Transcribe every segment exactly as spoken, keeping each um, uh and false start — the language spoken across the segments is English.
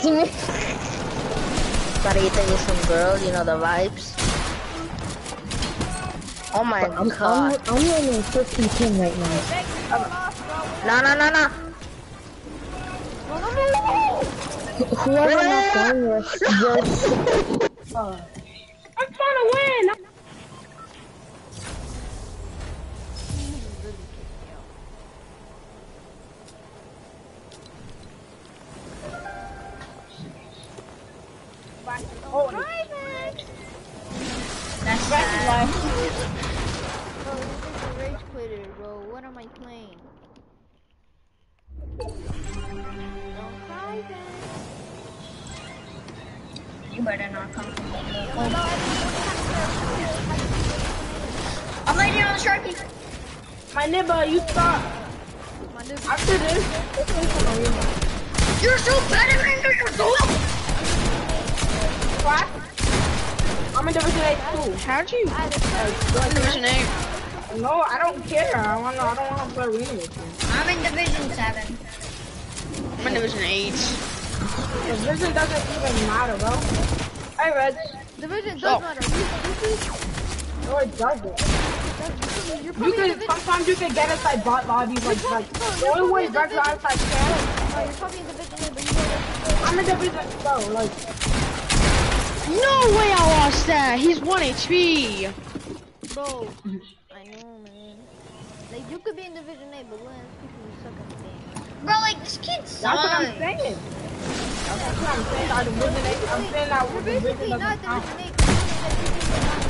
texting me? Gotta get to some girl, you know the vibes. Oh my I'm, god. I'm, I'm running fifteen ten right now. No, no, no, no. Whoever knocked down was just... Uh, I'm trying to win! Oh, That's back bad. to life. Bro, this is a rage quitter, bro. What am I playing? Don't cry, man. You better not come from me. Yo, no, I'm laying on the sharky. My nibba, you stop. my nigga. After this, this one's gonna win. You're so better than yourself. What? I'm in Division eight too. How'd you? I had a friend. Division eight. No, I don't care. I want. I don't want to play arena with you. I'm in Division seven. I'm in Division eight. Division doesn't even matter, bro. Hey, Reg. Division does Oh. matter. You, you, No, it doesn't. you, you're You probably can in division. sometimes you can get inside bot lobbies like like Bro, the you're only way probably Rex in outside can. Oh, you're probably in division eight, but you know I'm in Division bro, like No way I lost that. He's one H P. Bro, I know, man. Like, you could be in Division eight, but when people who suck at the game. Bro, like, this kid that's what I'm sucks. saying. That's what I'm saying. Our Division eight. I'm saying that You're with basically Division not doesn't count. Division eight. You're only like Division nine,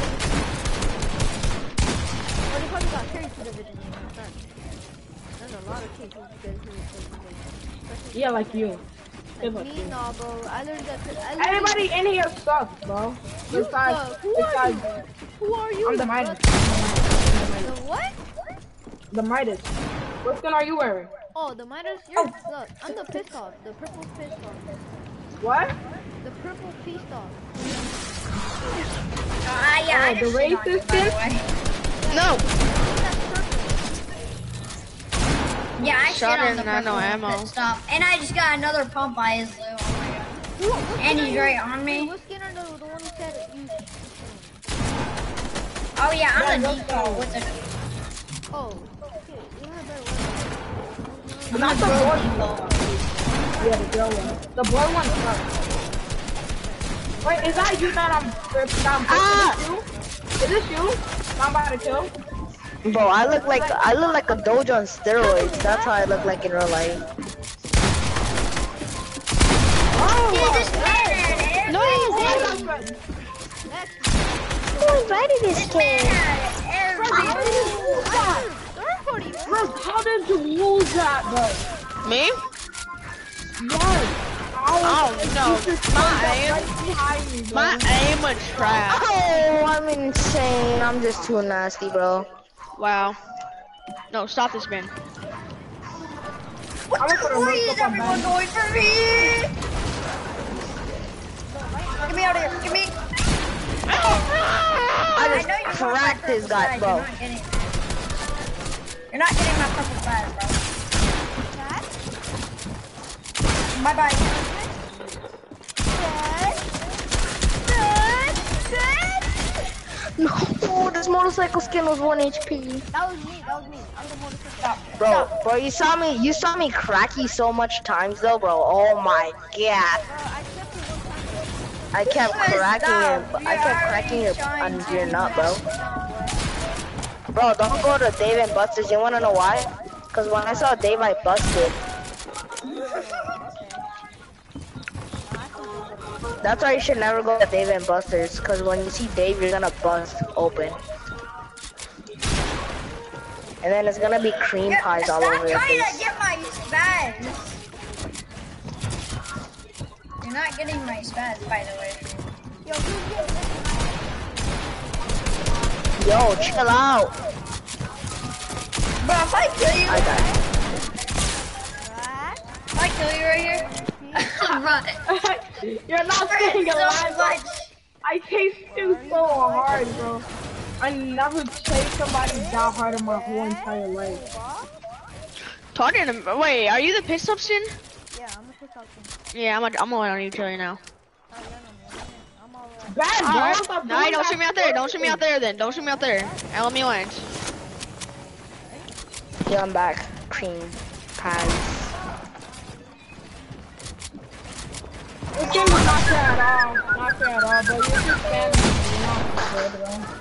Division Or they probably got carried to Division eight. Not that. There's a lot of kids who get who Especially Yeah, like you. like me, nah, bro. I learned that. I learned Everybody in here sucks, bro. You Besides, suck. Who are besides, you? Who are you? I'm the Midas. The what? The Midas. What skin are you wearing? Oh, the Midas? You're, look, I'm the pissed off. The purple pissed off. What? The purple pissed off. Ah, yeah, I Oh, the just shit on you, racist by the kid? way. No. That's purple. Yeah, I shit Shot on in, the not no purple ammo. pit stop. And I just got another pump by his loot. Oh my god. Who, what skin And are he's you? right on Wait, me. what skin are the, the one who said it? You... Oh yeah, I'm Yeah, a let's default go. with the... Oh, shit. You don't have better weapons. Not the boy one. Yeah, the girl one. The boy one sucks. Wait, is that you that I'm that I'm Ah! Is this you? Is this you? I'm about to kill? Bro, I look like I look like a dojo on steroids. That's how I look like in real life. Oh, Dude, this man, No. everything. Who invited this This man kid? had everything. Bro, how did you lose that, bro? Me? Yes. Oh no. My aim. Right behind me, bro. My aim was trash. Oh, I'm insane. I'm just too nasty, bro. Wow. No, stop this man. What I'm the gonna put a fuck look is up on everyone Ben. going for me? Get me out of here. Get me. I I just know you want my cracked his purple gut, badge. bro. You're not getting it. You're not getting my purple badge, bro. Bye bye. No, this motorcycle skin was one H P. That was me. That was me. I'm the motorcycle. Bro, bro, you saw me, you saw me crack you so much times though, bro. Oh my god. Bro, I stepped in one time. I kept What is cracking that? your, I kept cracking your, Trying on your to nut, bro. mess with Bro, don't go to Dave and Buster's. You wanna know why? Cause when I saw Dave, I busted. That's why you should never go to Dave and Buster's. Cause when you see Dave, you're gonna bust open. And then it's gonna be cream Yeah, pies all stop over your trying to face. get my spaz. You're not getting my spaz, by the way. Yo, who's getting Yo, chill out. Bro, if I kill you, I died. if I kill you right here, run. You're not Hurt staying so alive. bro. much. I chased you so hard, bro. I never chased somebody that hard in my whole entire life. Talking to wait, are you the pit stop skin? Yeah, I'm a push out to me. Yeah, I'm. A, I'm going on you right now. Oh, yeah, no, man. I'm alright. Bad, All bro. right. Stop No, doing don't that shoot me out there. Don't shit. shoot me out there. Then don't shoot me out there. And let me land. Yeah, I'm back. Cream pies. This game is not fair at all. Not fair at all, but you're just spamming. You're not fair, bro.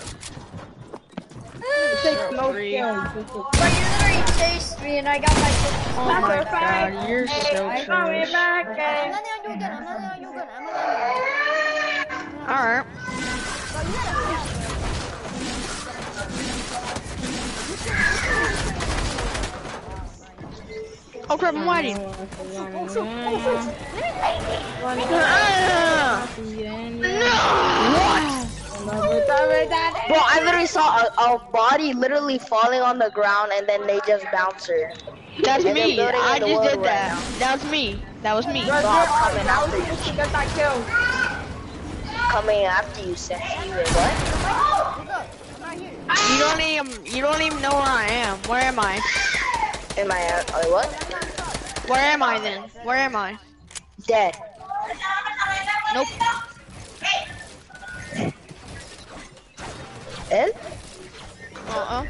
It takes no Three. skill. It just takes- But you literally chased me and I got my Oh That's my a fact. god, you're Hey, so I got me trash. back, I'm eh? landing on you again. I'm landing on you again. I'm landing. Alright. But you gotta fast, Oh crap, I'm waiting. Bro, I literally saw a, a body literally falling on the ground and then they just bounce her. That's And they're me. building in I the just world did right that. now. That was me. That was me. Bro, I'm you're coming I was after you. supposed to get that kill. Coming after you, sexy. Wait, what? You don't even. You don't even know where I am. Where am I? Am I at, uh, what? Where am I then? Where am I? Dead. Nope. Ed? Uh-uh.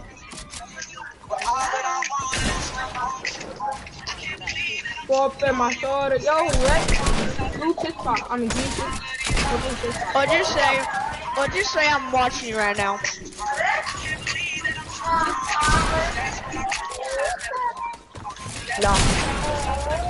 Go up there, my daughter. Yo, red. Blue kiss spot. I mean, green kiss. Blue kiss spot. Or just say, or just say I'm watching you right now. No.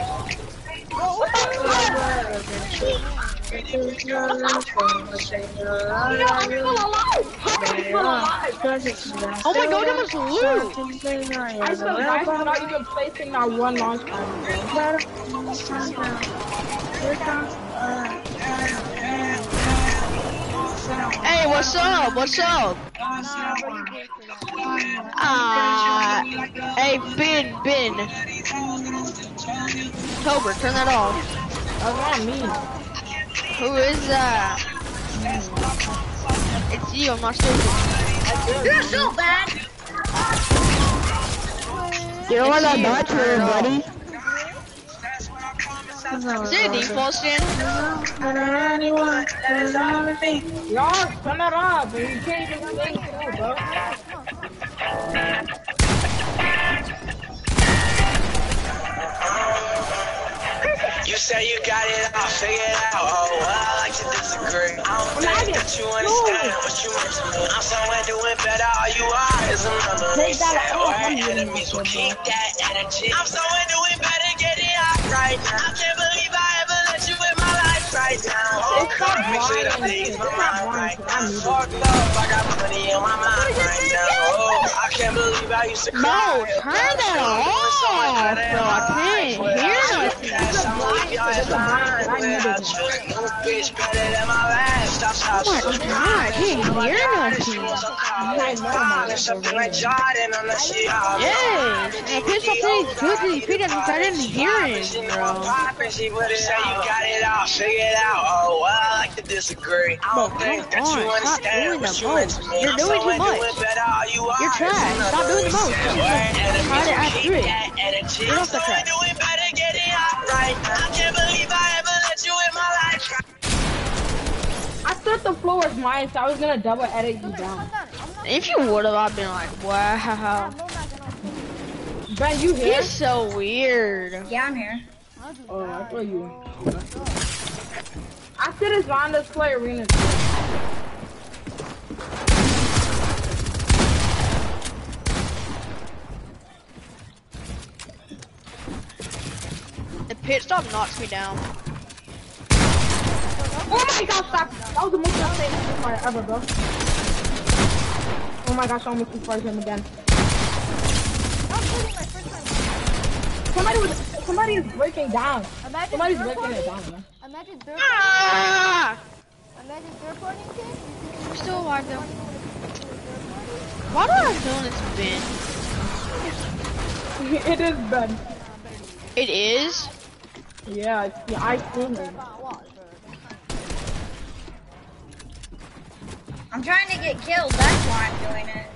Oh my god, that was loot! I still guys are not even placing that one launch pad, bro. Hey, what's up? What's up? Ah, hey, Ben, Ben. Tober, turn that off. That's not me. Who is that? It's you, I'm not stupid. You're so bad. You don't want It's to you, dodge turn her, it off. buddy. Is it a default stand? Y'all, turn it off, but you can't even play it, bro. You say you got it all figured out. Oh, well, I like to disagree. I don't think that you understand what you meant to me. I'm somewhere doing better. All you are is another Take that reset. off. Or enemies will keep that energy. I'm somewhere doing better, getting out right now. I can't believe I ever let you in my life right now. Oh, It's not actually, that blind. leaves It's my not mind blind. right I now. need it. Fucked up, I got money in my mind right now. Oh, I can't believe I used to cry. No, turn that off, bro. I can't hear nothing. Bitch better than my last. Stop, stop, Oh my god, I can't hear nothing. something like Jordan on the shit. Yes, and piss off these good these because I didn't hear it, bro. She would say you got it all figured out. Oh, well, I like to disagree. I don't think that you on, stop understand doing what the you meant to most. me. You're I'm doing too somewhere much. doing better. All you are You're is trash. Stop another doing the most. reset. Just Where try enemies to will act keep through it. that energy. Get I'm off the somewhere track. doing better, getting out right. I can't believe I ever let you in my life. I thought the floor was mine, so I was gonna double edit you Calm down. down. I'm not. If you would have, I've been like, wow. I'm not gonna. Ben, you here? He's so weird. Yeah, I'm here. Oh, I thought you. After this round, let's play arena. The pit stop knocks me down. Oh my gosh, stop! That was the most insane fire ever, bro. Oh my gosh, I almost fired him again. I'm shooting my first time. Somebody was, somebody is breaking down. Imagine Somebody's third breaking it party. down, man. Imagine third. Ah! Imagine third party kid. I'm still alive though. Why do I feel it's Ben? It is Ben. It is? Yeah, it's, yeah, I seen him. I'm trying to get killed. That's why I'm doing it.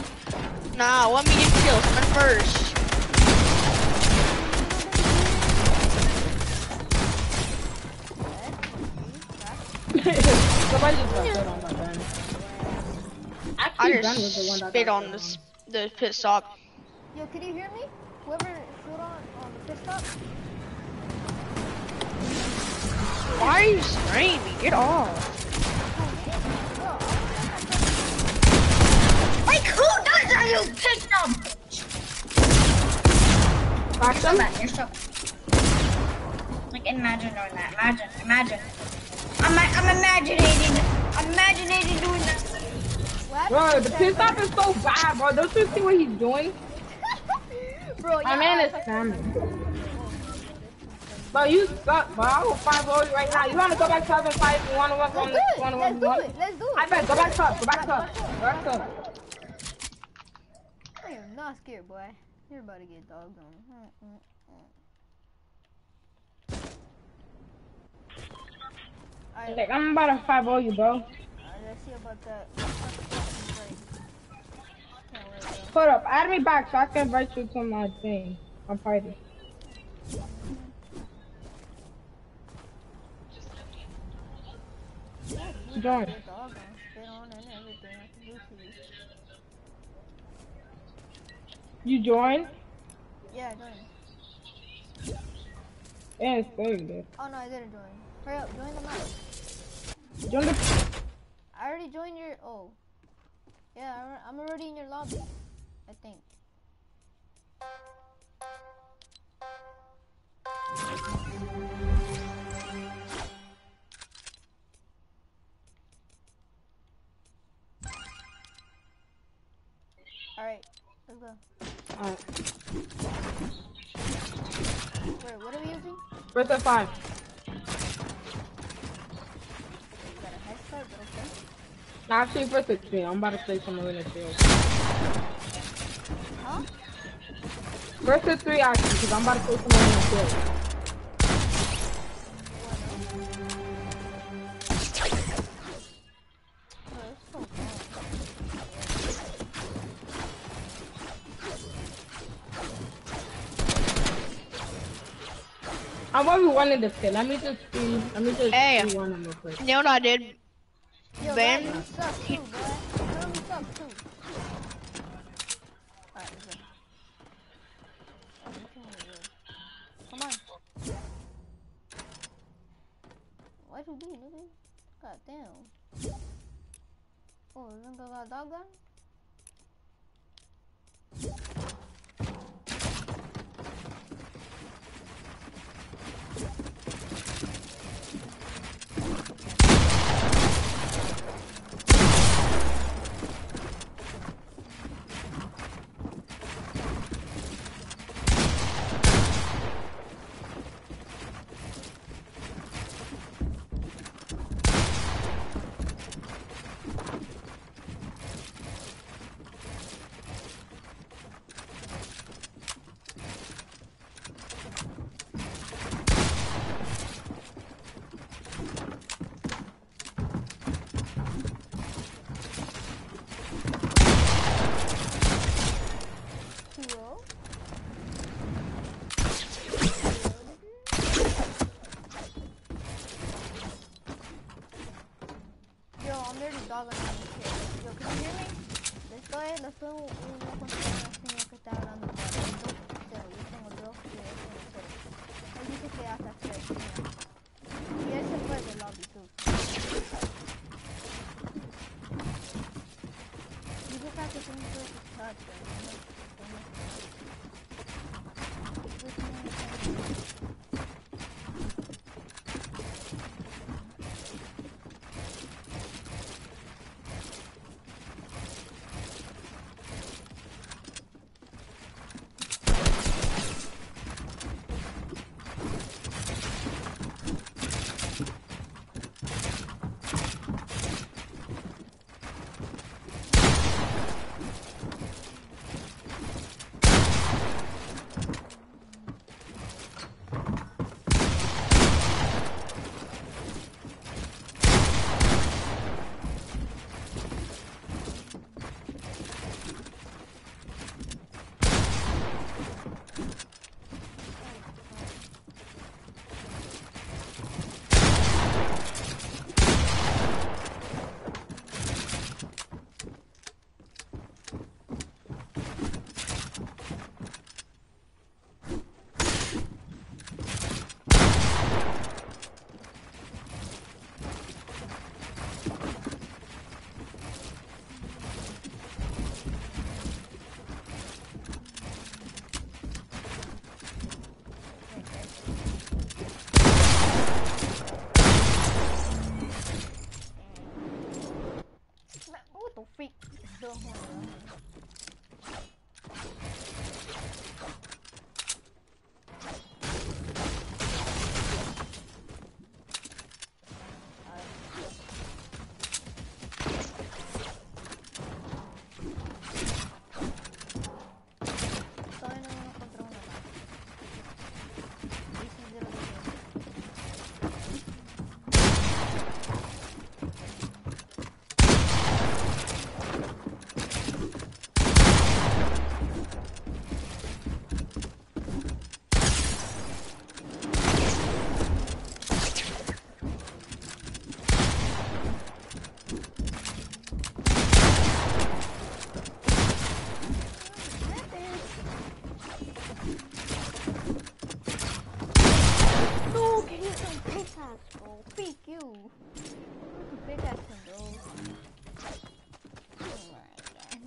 Nah, let me get killed. I'm first. Somebody just got spit on my gun. I Actually, gun was the one just that spit got on spit this the pit stop. Yo, can you hear me? Whoever shoot on on the pit stop? Why are you spraying me? Get off. Like, who does that, you picked up? You're so bad, you're so like, imagine doing that. Imagine, imagine. I'm, I'm imaginating, I'm imaginating doing that. Bro, the pit stop is so bad, bro. Don't you see what he's doing? Bro, My yeah, man is spamming. Bro, you suck, bro. I will five oh you right now. You wanna go back to seven five? You wanna work on Let's this? do it. Wanna Let's work do on it. Let's do it. I bet. Go back up. Go back up. Go back up. I am not scared, boy. You're about to get dogged on. Mm, mm, mm. Alright, Like, I'm about to five oh you, bro. alright, let's see about that. Can't wait, bro. Hold up. Add me back so I can invite you to my thing. My party. Join. Get dogged on, spit on, and everything I can do to you. You join? Yeah, join. Yeah, it's very good. Oh no, I didn't join. Hurry up, join the match. Join the. I already joined your. Oh. Yeah, I- I'm already in your lobby. I think. Alright, let's go. Alright. Wait, what are we using? First at five. You got a head start, but okay. Nah, actually, first at three. I'm about to play some arena field. Huh? First at three, actually, because I'm about to play some arena field. Oh, it's so bad. I'm already wanted this kid. Let me just see. Let me just Hey. see one of them real quick. You know what I did? Yo, Ben? Ryan, you suck too, boy. Tell him you suck too. Alright, let's go. Oh, you can win, yeah. Come on. Why'd you be, nigga? God damn. Oh, you think I got a dog gun? Hero. Yo, I'm nearly dogging on this kid. Yo, can you hear me? Let's go ahead, let's go. Uno contra el señor que está hablando. Cero, yo tengo dos y él tiene cero. Él dice que hasta cero. Y él se fue del lobby, too. You just have to finish with the touch, right? Don't hold on. Todavía no uno contra uno más. Dice cero de No, can you some pickaxe, bro? Freak you. Pickaxe him, bro. Oh my god.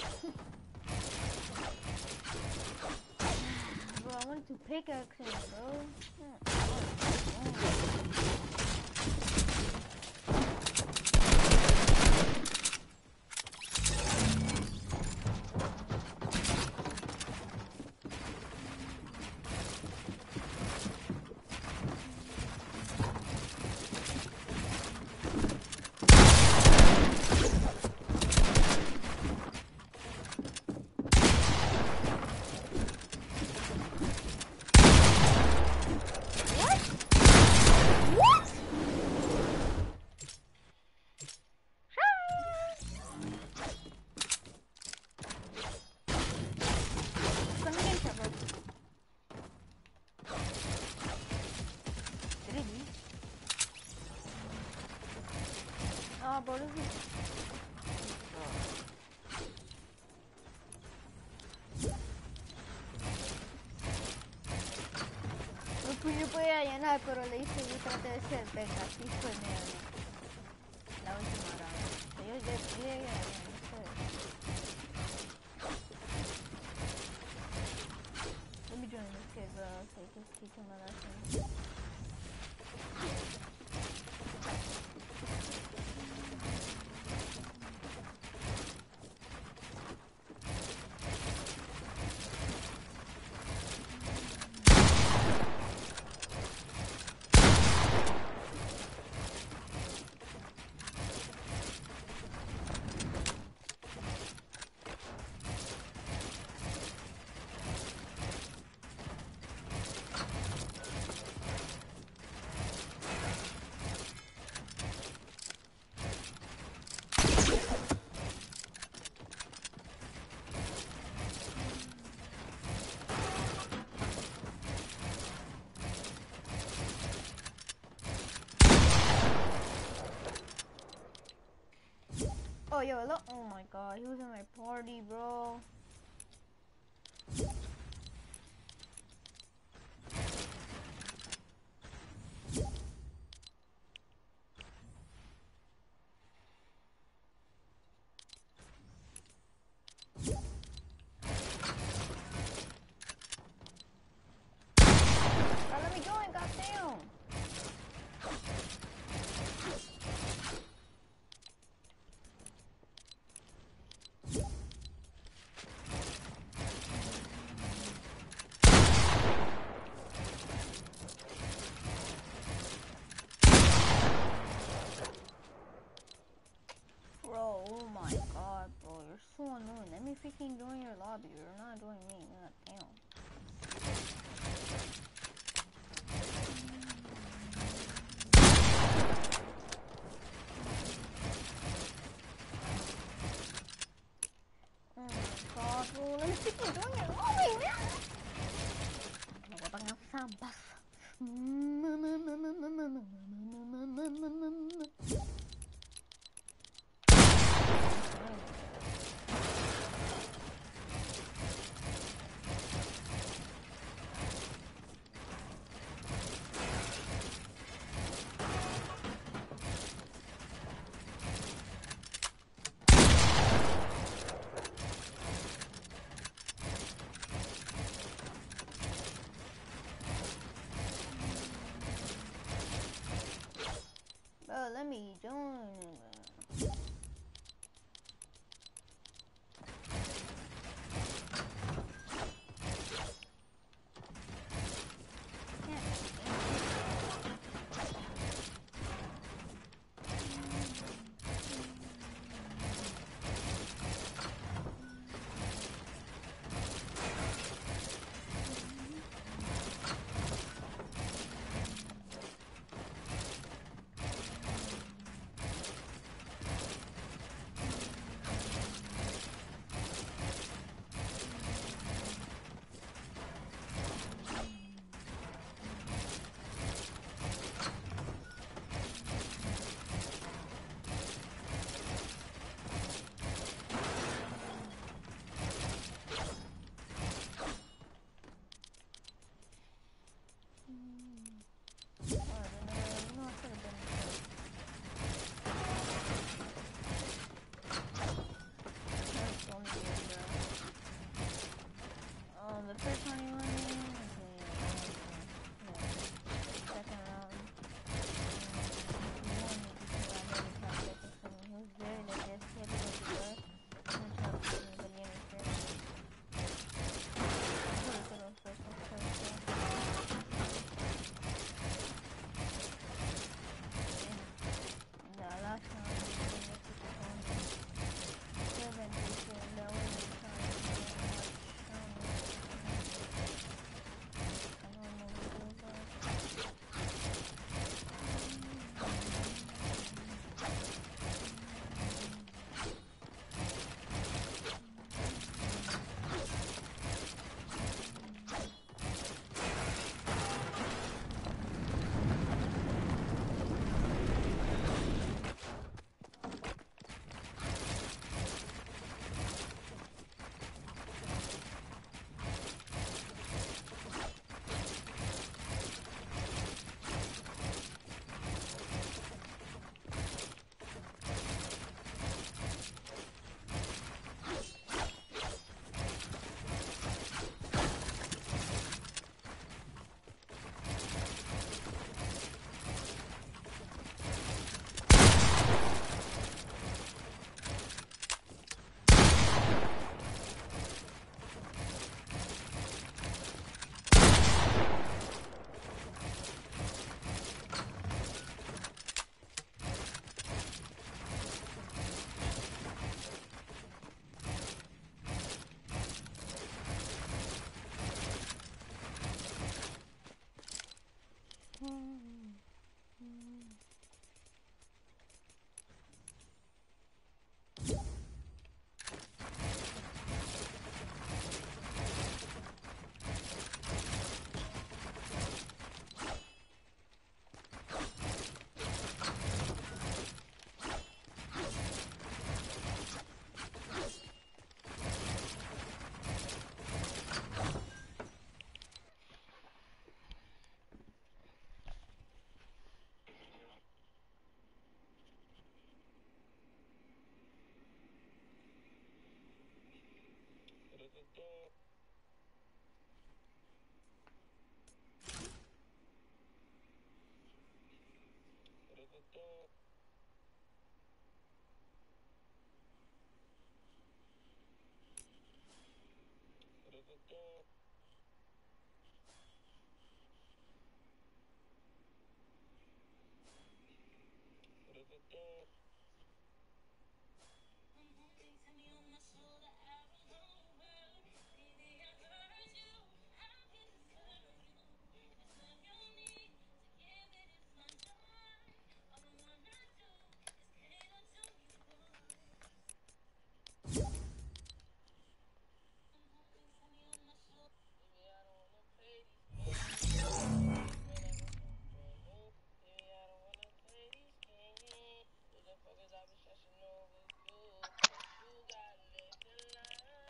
Bro, I wanted to pickaxe him, bro. Ah, bro, this is... Lo pude podía llenar, pero le hice, yo traté de ser beca, así fue medio. La última round. Yo llegué a no sé. Let me join this kid, bro, so he can teach him a lesson. Oh, yo, look. Oh my god, he was in my party, bro. Oh, let me join, goddamn. Bro, oh my god, bro, you're so annoying. Let me freaking join your lobby. You're not joining me. God damn. Oh my god, bro, let me freaking join your lobby, man. Ano ba bang sambas? Bro, let me join.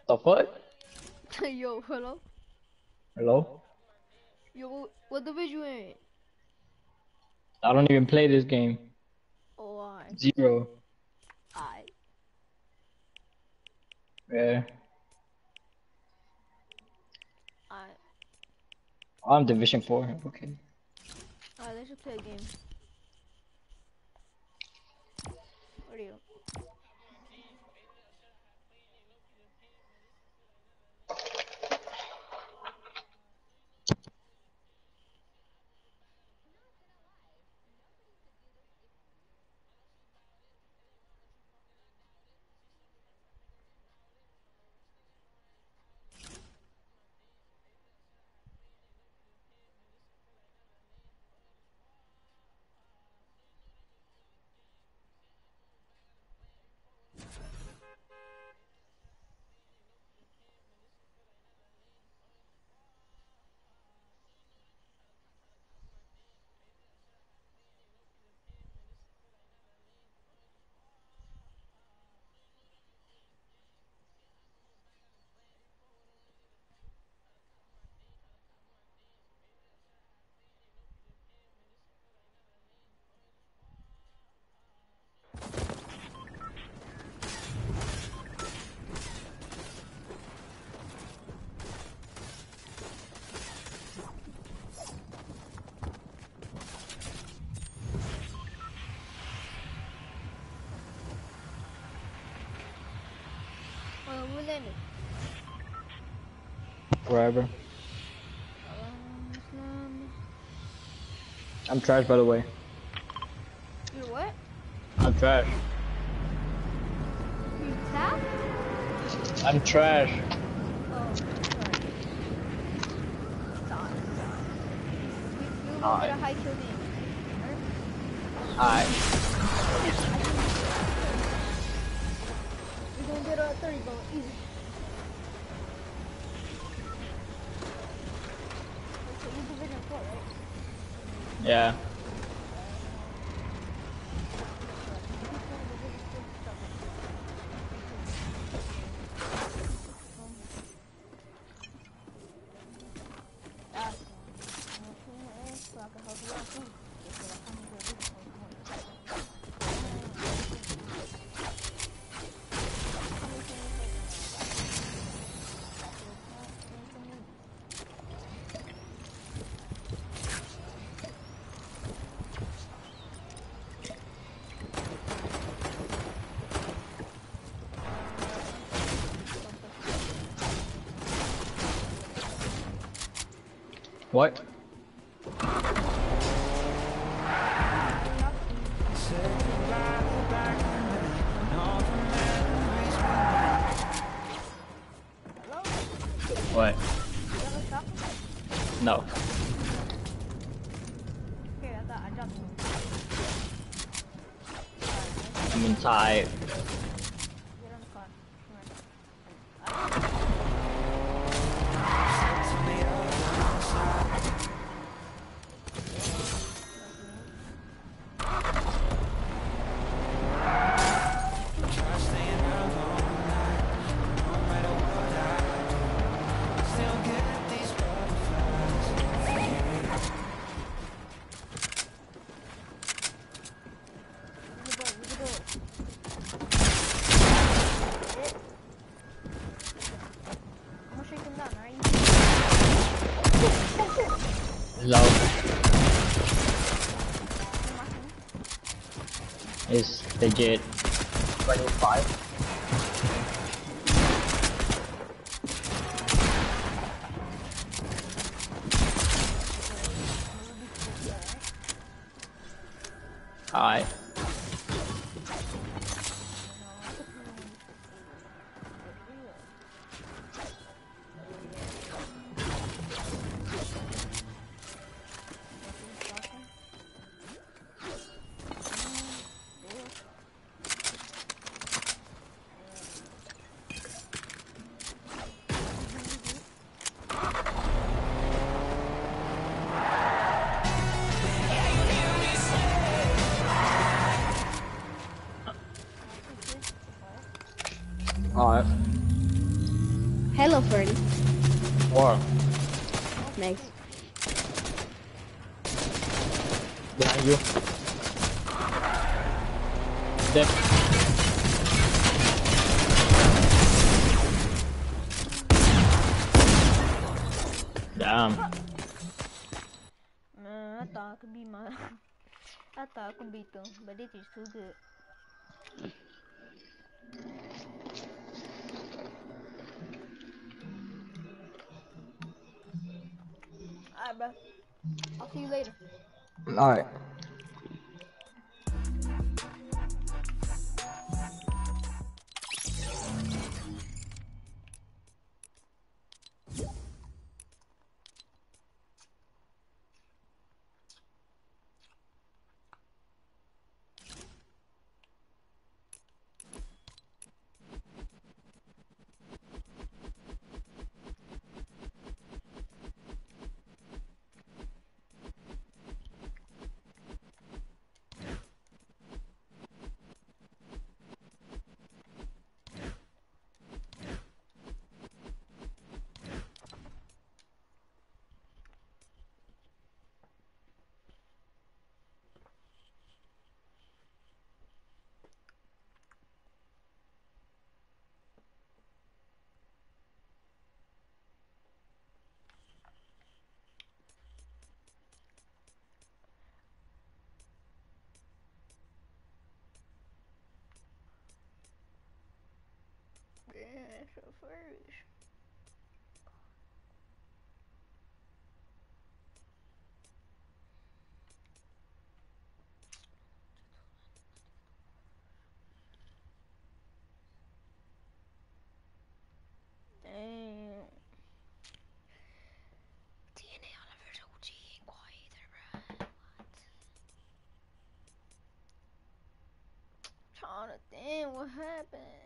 The fuck? Yo, hello? Hello? Yo, what division you in? I don't even play this game. Oh, I. Zero. I. Yeah. I. I'm Division four. Okay. Alright, let's just play a game. Where do you? Uh, we're landing. Wherever. Um, Islam. I'm trash, by the way. You're what? I'm trash. You tap? I'm trash. Oh, sorry. Sorry, sorry. You, you will Alright. get a high kill name. Alright. You're gonna get a thirty ball, easy. Okay, you division four, right? Yeah. What? What? No. Okay, I thought I dropped some. I'm inside. Get on the car. Come on. I'm gonna shake him down, alright? Low. Is legit. twenty-five. Alright. Alright. Hello, Freddy. War. Thanks. Behind you. Dead. Damn. Man, I thought I could beat my. I thought I could beat them, but they just too good. Alright, bro. I'll see you later. Alright. Yeah, so first. Damn. T N A Oliver's O G ain't quiet either, bro. What? Trying to think what happened.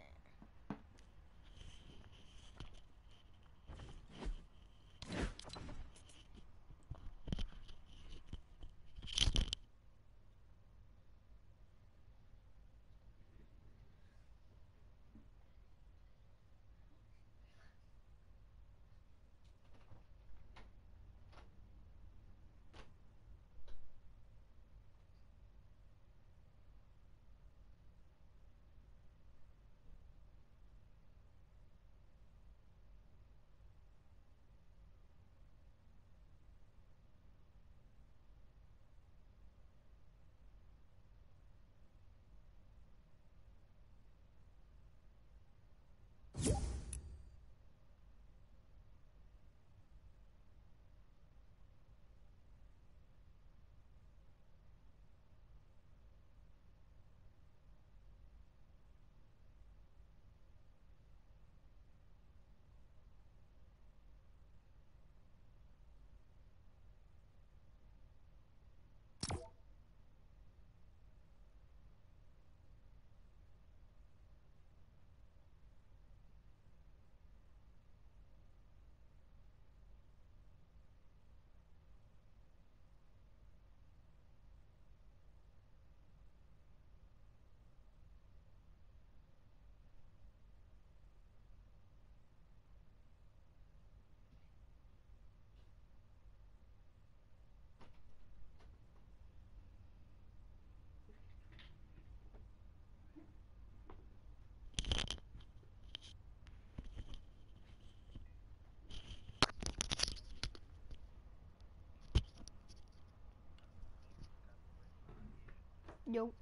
Yo.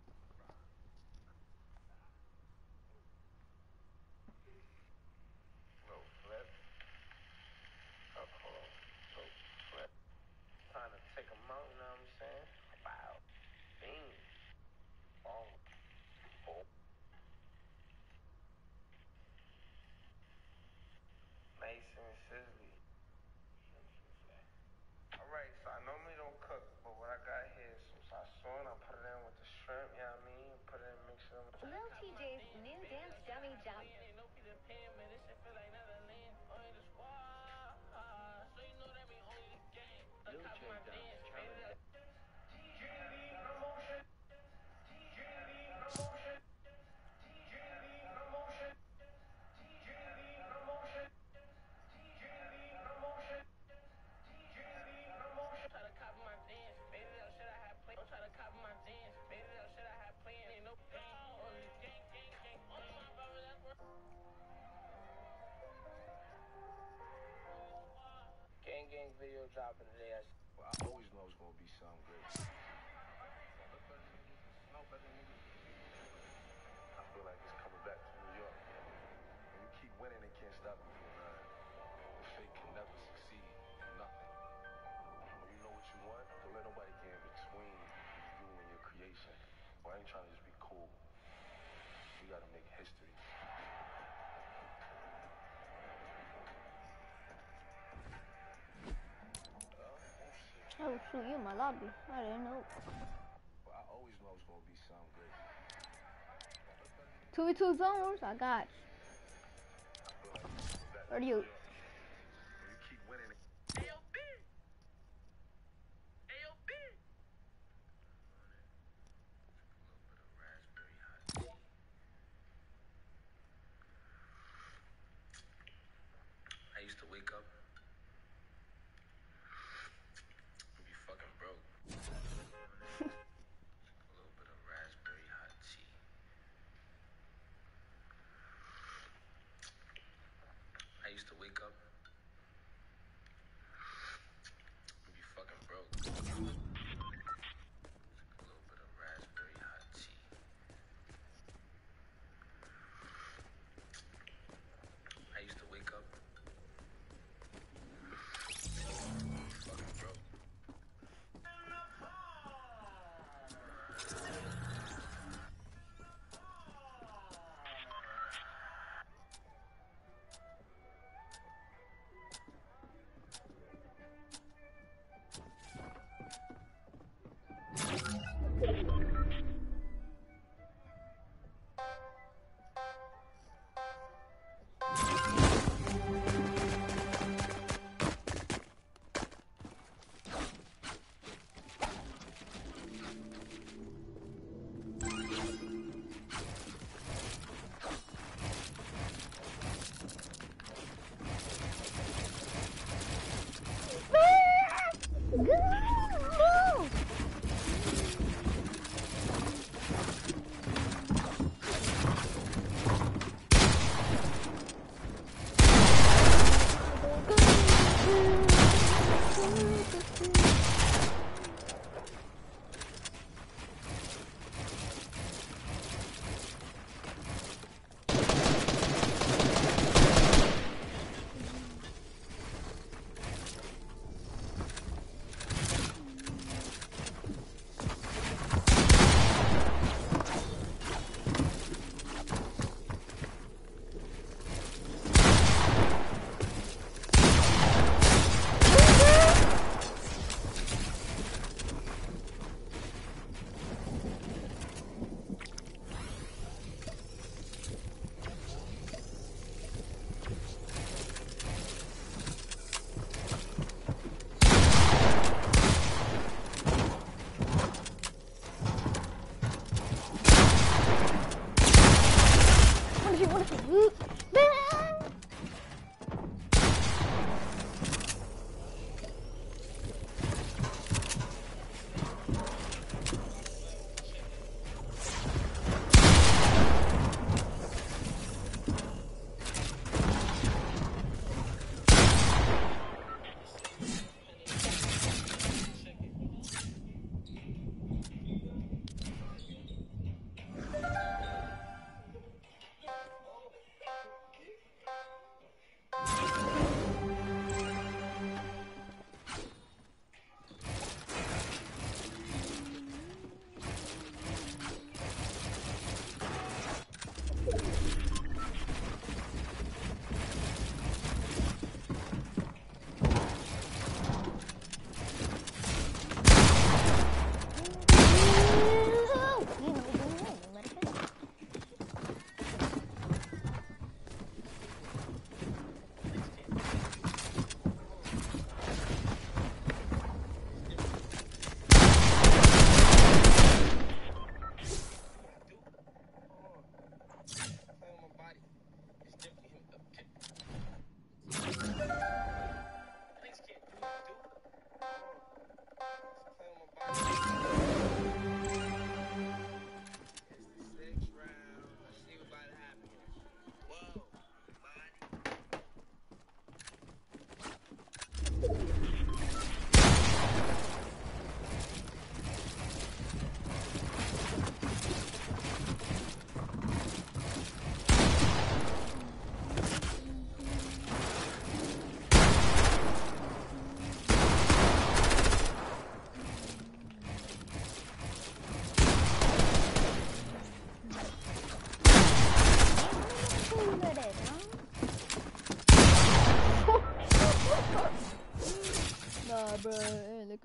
Trying to take them out, you know what I'm saying? Wow. Bing. Bong. Oh. Nice and sizzly. Alright, so I normally don't cook, but what I got here is some sazon. I put it in with the shrimp, you know what I mean? Put it in, mix it with Lil T J's new dance dummy jump. sound good. I feel like it's coming back to New York. When you keep winning, they can't stop you from lying. The fake can never succeed in nothing. When you know what you want, don't let nobody get in between you and your creation. Well, I ain't trying to just be cool. We gotta make history. Oh shoot, you in my lobby. I didn't know. But I always know it's gonna be something good. two v two zones, I got you. Where are you? When you keep winning. A O B! A O B! I used to wake up and be fucking broke. A little bit of raspberry hot tea. I used to wake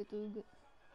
too good.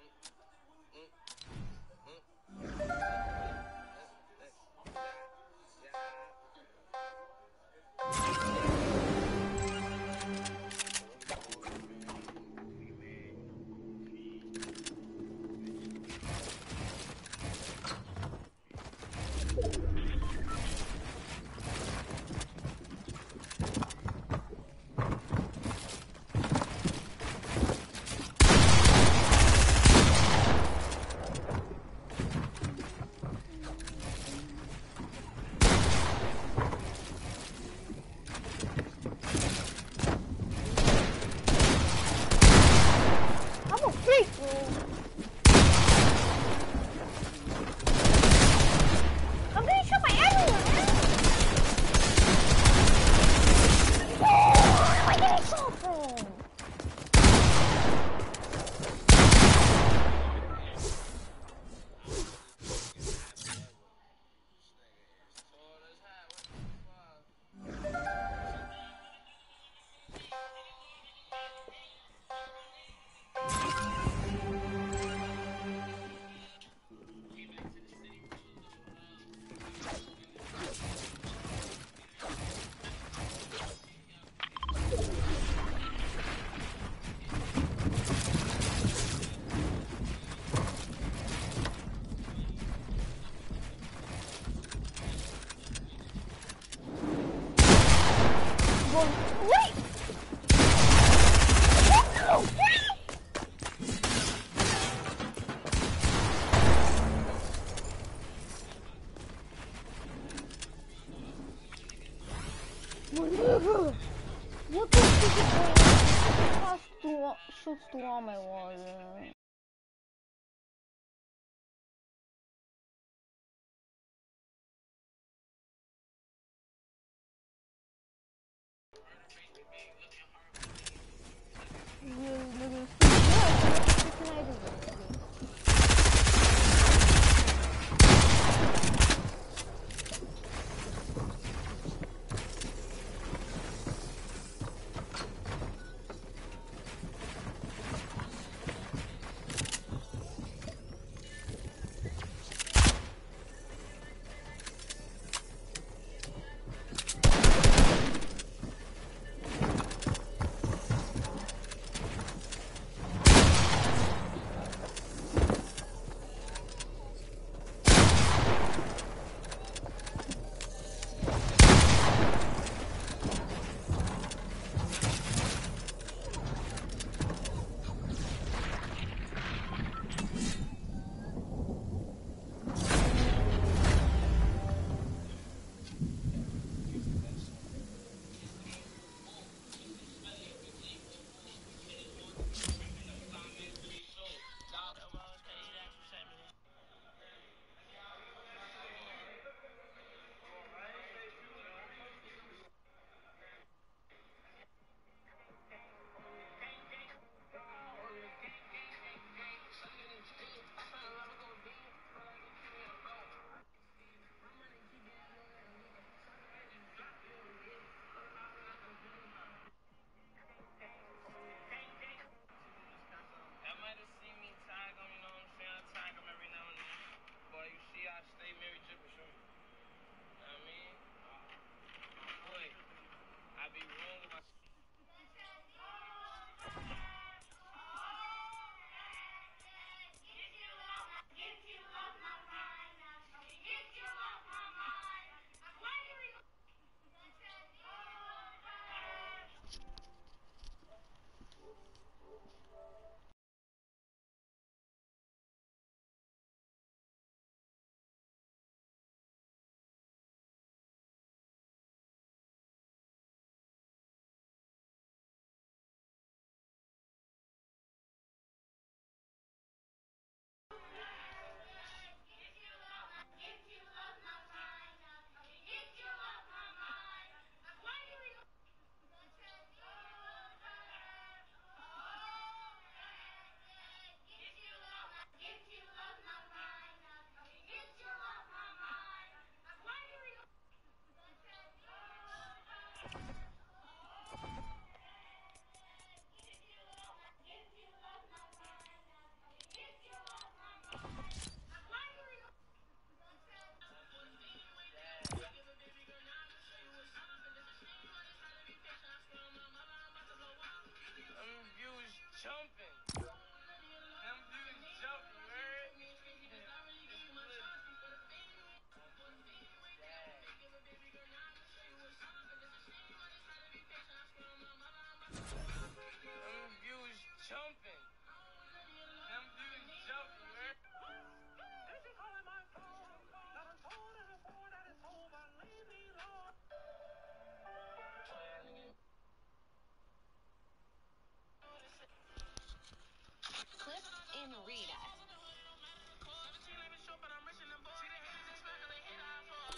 I'm a freak, bro. I'm getting shot by everyone, man. Oh, am I getting shot from? Wait! No, wait! Whatever! What the fuck is going on? Shoot shoots through all my walls.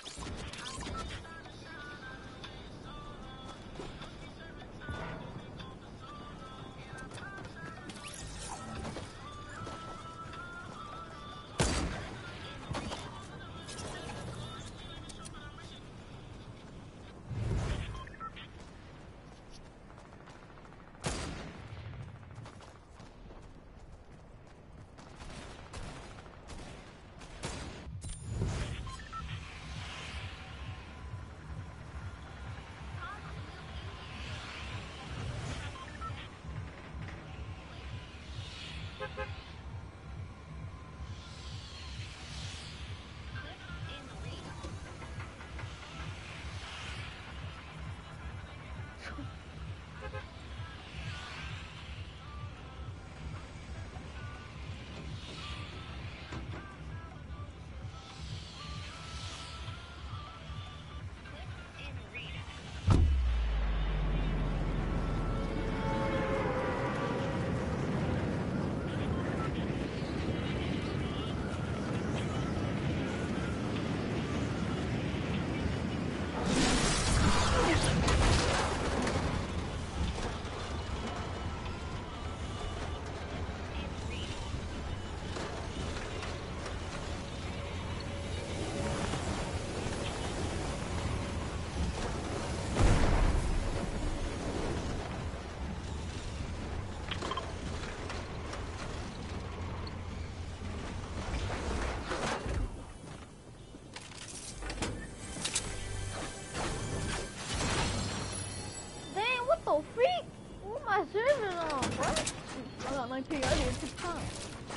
Dang, what the freak? What my server on, bro? I got nineteen, I did six times.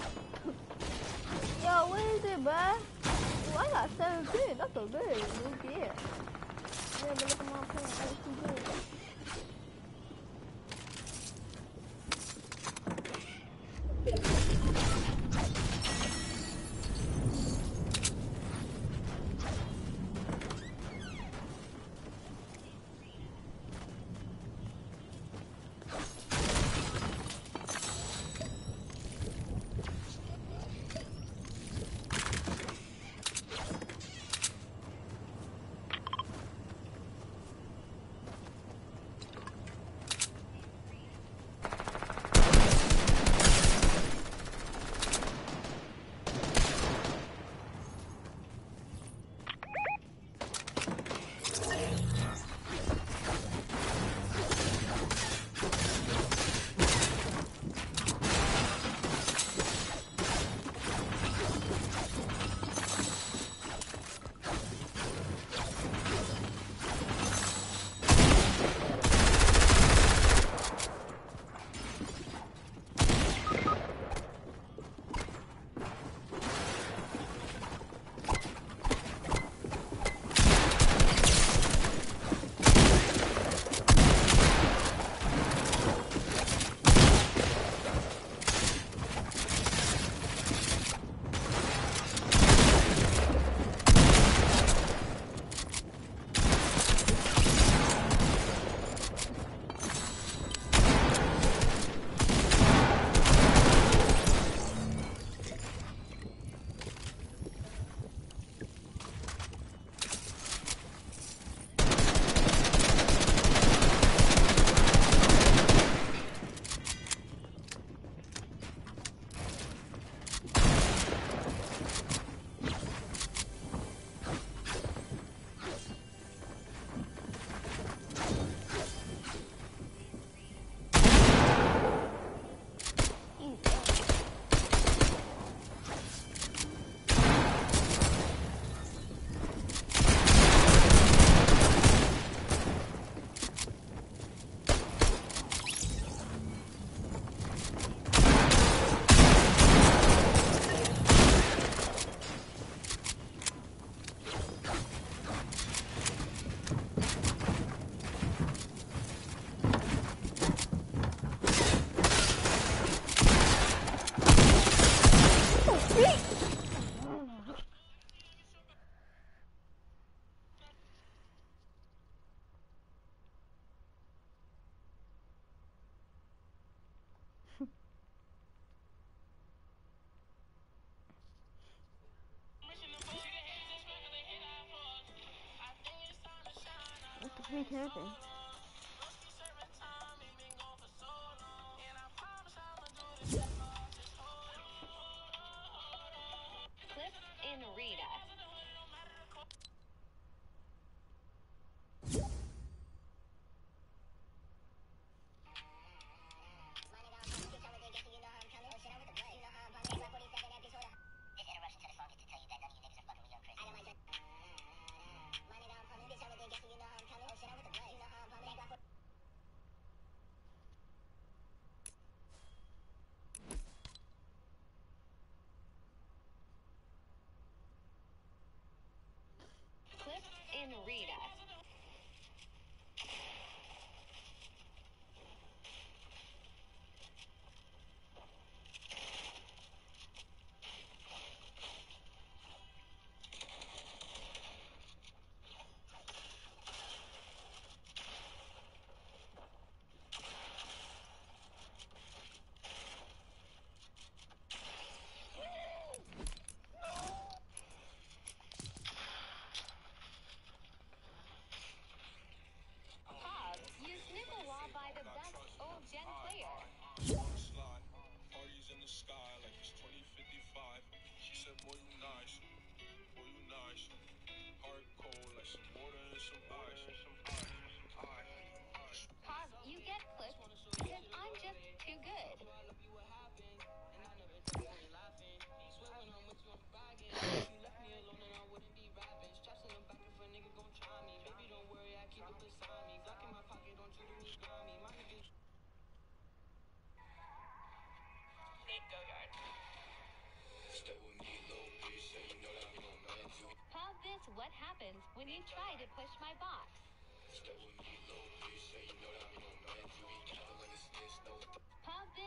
Yo, what is it, bruh? Ooh, I got seventeen, that's so good. Look, yeah. Yeah, but look at my phone, that's too good. me camping. Cliff and Rita. Cliff and Rita. Pog, you sniff a wall by the best old gen player. Parties in the sky like it's twenty fifty-five. She said, boy, you nice. Boy, you nice. Hard cold like some water and some ice. Some ice. Some ice. Pog, you get Cliff because I'm just too good. Pog, this what happens when you try to push my box. Pog, this.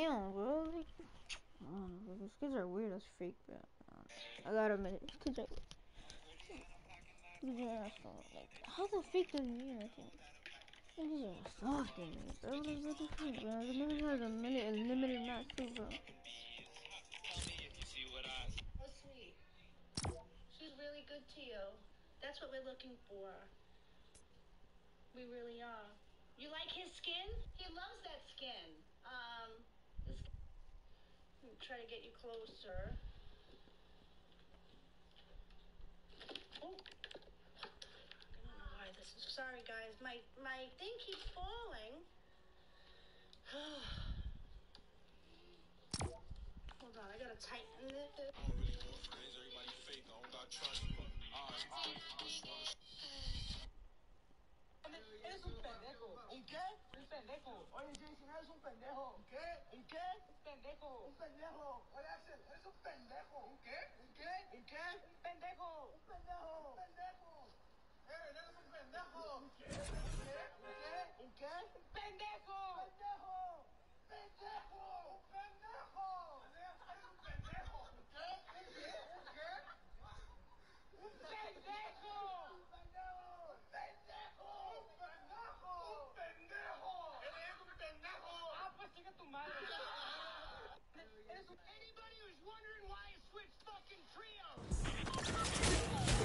damn, bro. Like, um, these kids are weird as freak, bro. I gotta admit it. Kids are. Kids are so, like, how the freak does he mean? These are soft in me, bro. What the freak, bro? The niggas has a minute, a limited match too, bro. Oh, sweet. She's really good to you. That's what we're looking for. We really are. You like his skin? He loves that skin. Um, this. I'm gonna try to get you closer. Oh. I don't know why this is. Sorry, guys. My my thing keeps falling. Hold on, I gotta tighten it. Eres un pendejo. ¿Un qué? Un pendejo. Oye, Jason, eres un pendejo. ¿Un qué? ¿Un qué? Un pendejo. Un pendejo. Oye, Axel, eres un pendejo. ¿Un qué? ¿Un qué? ¿Un qué? Un pendejo. Un pendejo. Un pendejo. Eh, eres un pendejo. ¿Un qué? ¿Un qué? ¿Un qué? Un pendejo. Pendejo. Pendejo. Un pendejo. Eres un pendejo. ¿Un qué? ¿Un qué? ¿Un qué? Un pendejo. Un pendejo. Pendejo. Un pendejo. Un pendejo. Eres un pendejo. Ah, pues sigue tu madre. Anybody who's wondering why I switched fucking trios.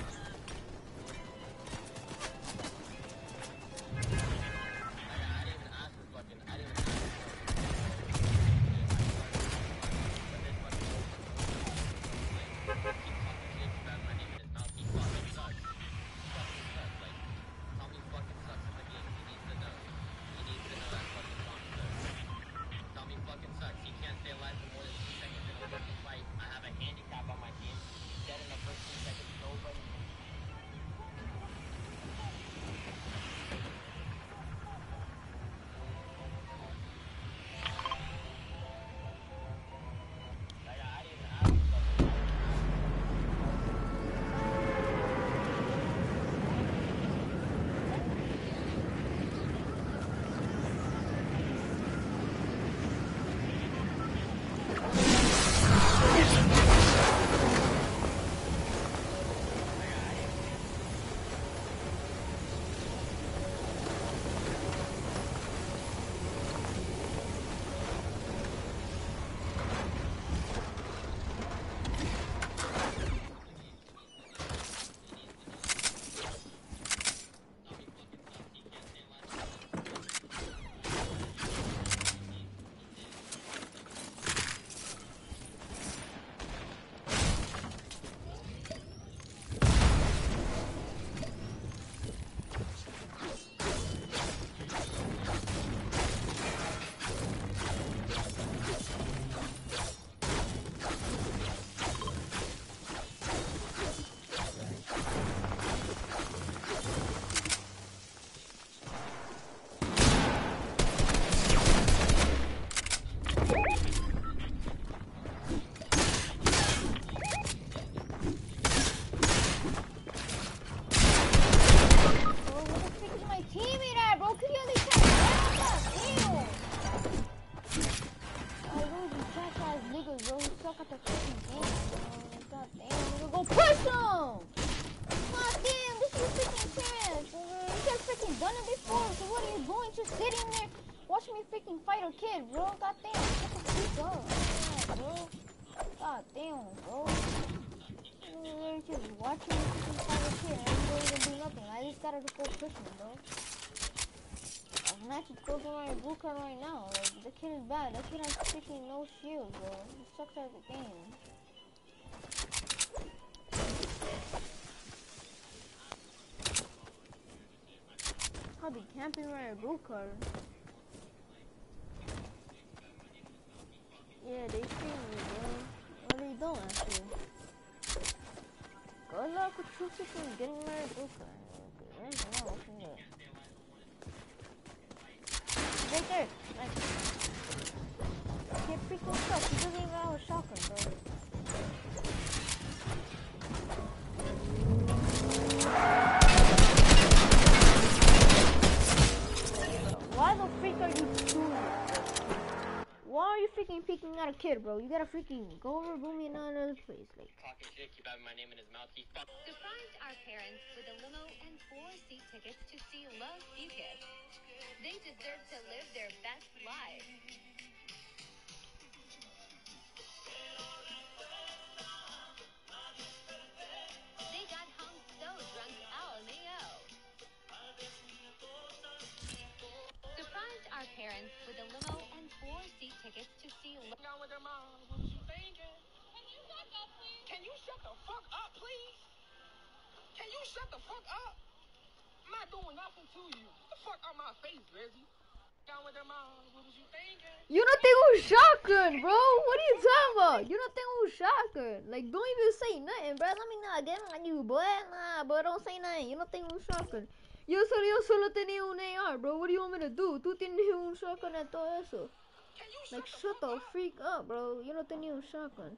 Kid, bro, goddamn, what the freak up, yeah, bro, goddamn, bro, you're just watching me freaking fight a kid, and I don't even do nothing, I just gotta go push him, bro. I'm actually closing my blue card right now, like, the kid is bad, that kid has freaking no shield, bro, he sucks at the game. I'll be camping my blue card. Yeah, they see me, bro. Well, they don't, actually. Good luck with you freaking getting my book. Right now, open it. Right there. Nice. Kid freaking sucks. He doesn't even have a shotgun, bro. Why the freak are you shooting? Why are you freaking peeking at a kid, bro? You gotta freaking go over Boomy in another place. Like, Talking shit, keep having my name in his mouth. He fuck. Surprised our parents with a limo and four seat tickets to see Love Fugit. They deserve to live their best life. They got hung so drunk al neo. Surprised our parents with a limo and four seat tickets to see Love. Down with their mom. What was you thinking? Can you shut the fuck up, please? Can you shut the fuck up? I'm not doing nothing to you. Get the fuck out my face, Lizzie. Down with their mom. What was you thinking? You não tem um shotgun, bro. What are you talking about? You don't think um shotgun. Like, don't even say nothing, bro. Let me not get on you, boy. Nah, but don't say nothing. You don't think um shotgun. Yo solo, yo solo tenía un A R, bro. What do you want me to do? Tú tienes un shotgun and todo eso. Like, shut the freak up, bro. You no tenía un shotgun.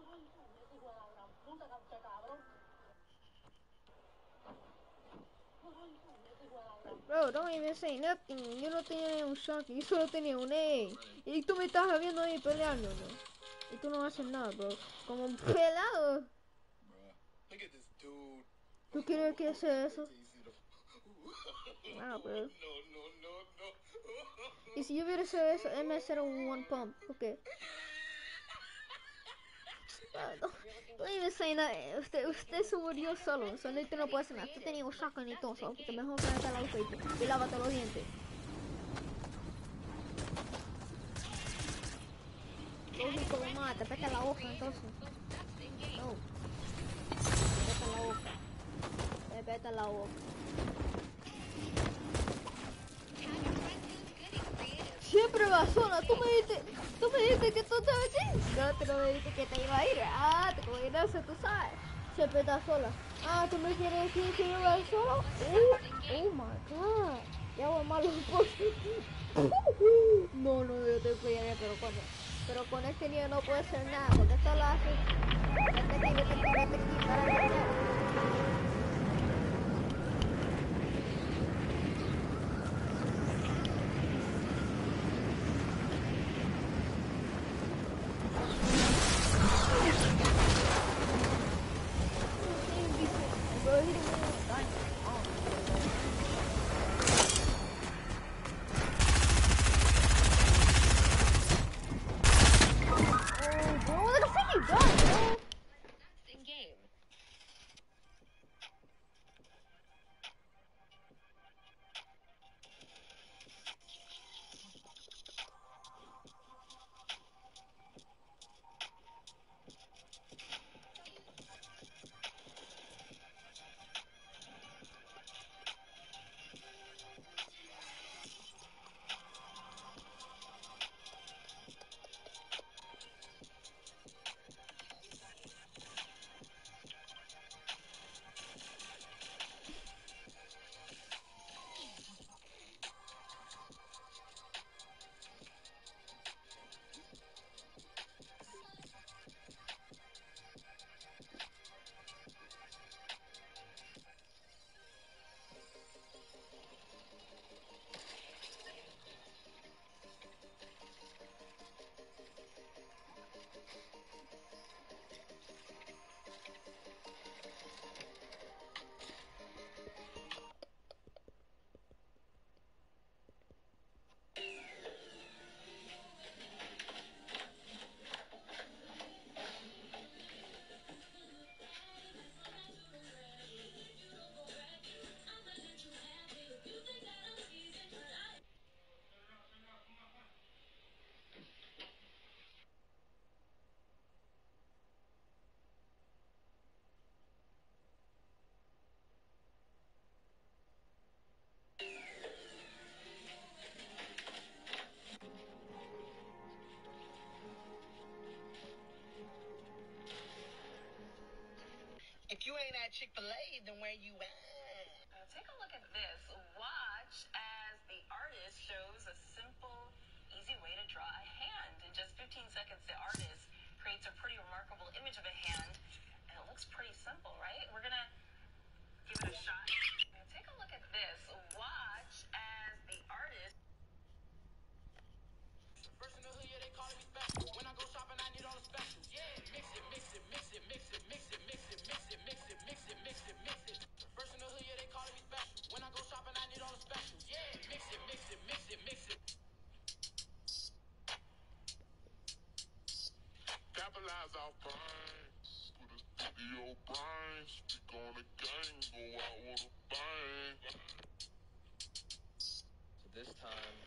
Bro, don't even say nothing. Yo no tenía un shotgun. Yo solo tenía un A. Y tú me estás viendo ahí peleando, ¿no? Y tú no haces nada, bro. Como un pelado. Look at this dude. ¿Tú quieres que sea eso? Wow, bro. No, no, no, no. Y si yo hubiera hecho eso, él me hacer un one pump. Ok. Don't, don't even say nothing. Usted, usted se murió solo. So, no, tú no puedes hacer nada. Tú tenías un shotgun y todo. So, porque mejor quédate al lado y lávate los dientes. Lógico, lo mata. Pete la hoja entonces. No. Pete la hoja. Pete la hoja. Siempre va sola. Tú me dijiste, tú me dijiste que tú estabas aquí. No, tú no me dijiste que te iba a ir. Ah, te voy a ir a eso, tú sabes. Siempre estás sola. Ah, tú me quieres decir que yo voy sola. Oh, oh my god. Ya voy mal un poco. No, no, yo te cuidaré, pero con, pero con este niño no puede ser nada. Porque esto lo hace. Vete aquí, vete aquí, vete aquí para ganar. If you ain't at Chick-fil-A, then where you at? Now take a look at this. Watch as the artist shows a simple, easy way to draw a hand. In just fifteen seconds, the artist creates a pretty remarkable image of a hand, and it looks pretty simple, right? We're gonna give it a shot. Now take a look at this. Watch as the artist. First in the hood, yeah, they call it So this time.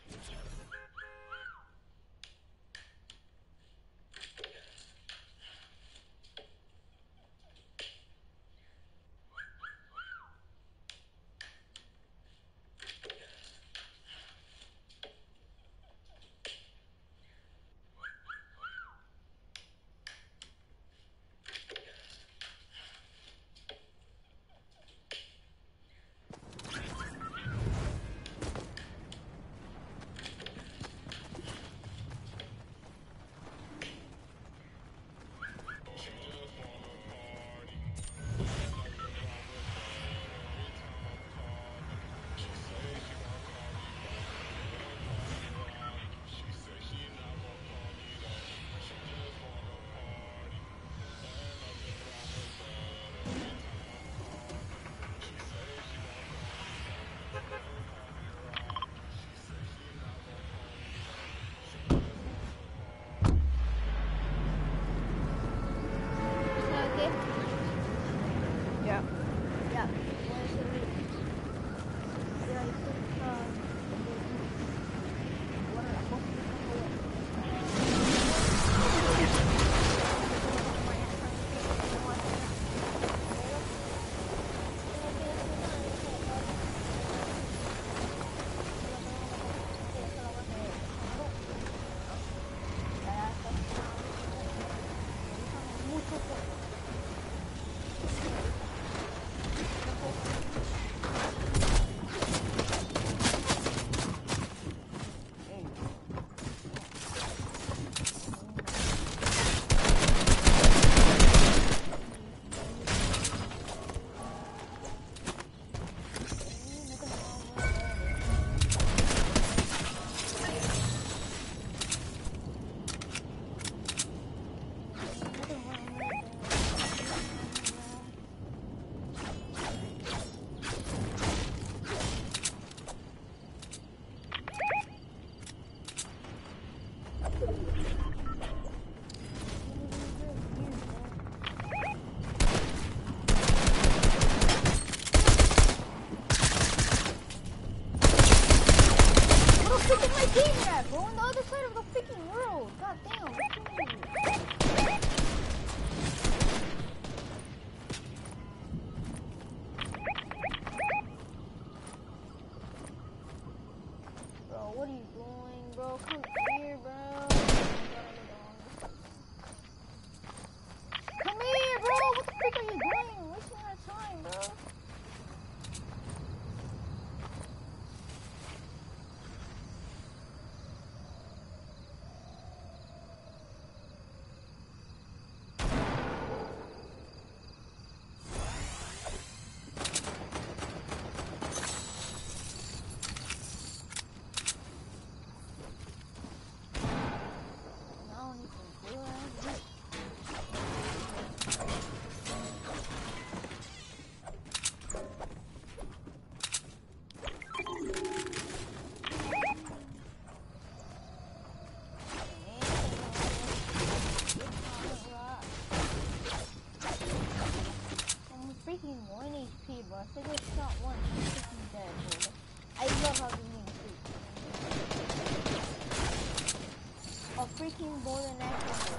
Freaking golden apple.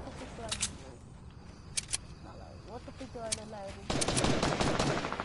What the fuck do I do? What the fuck do I do?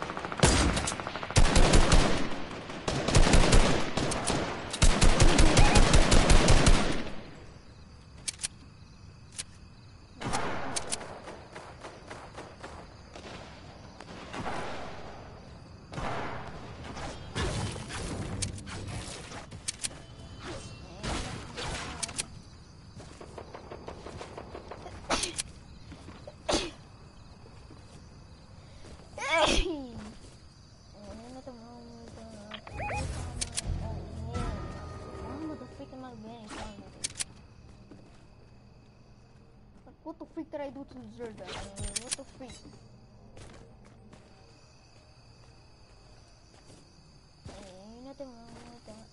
What the freak did I do to deserve that? I mean, what the freak? Ain't nothing wrong with that.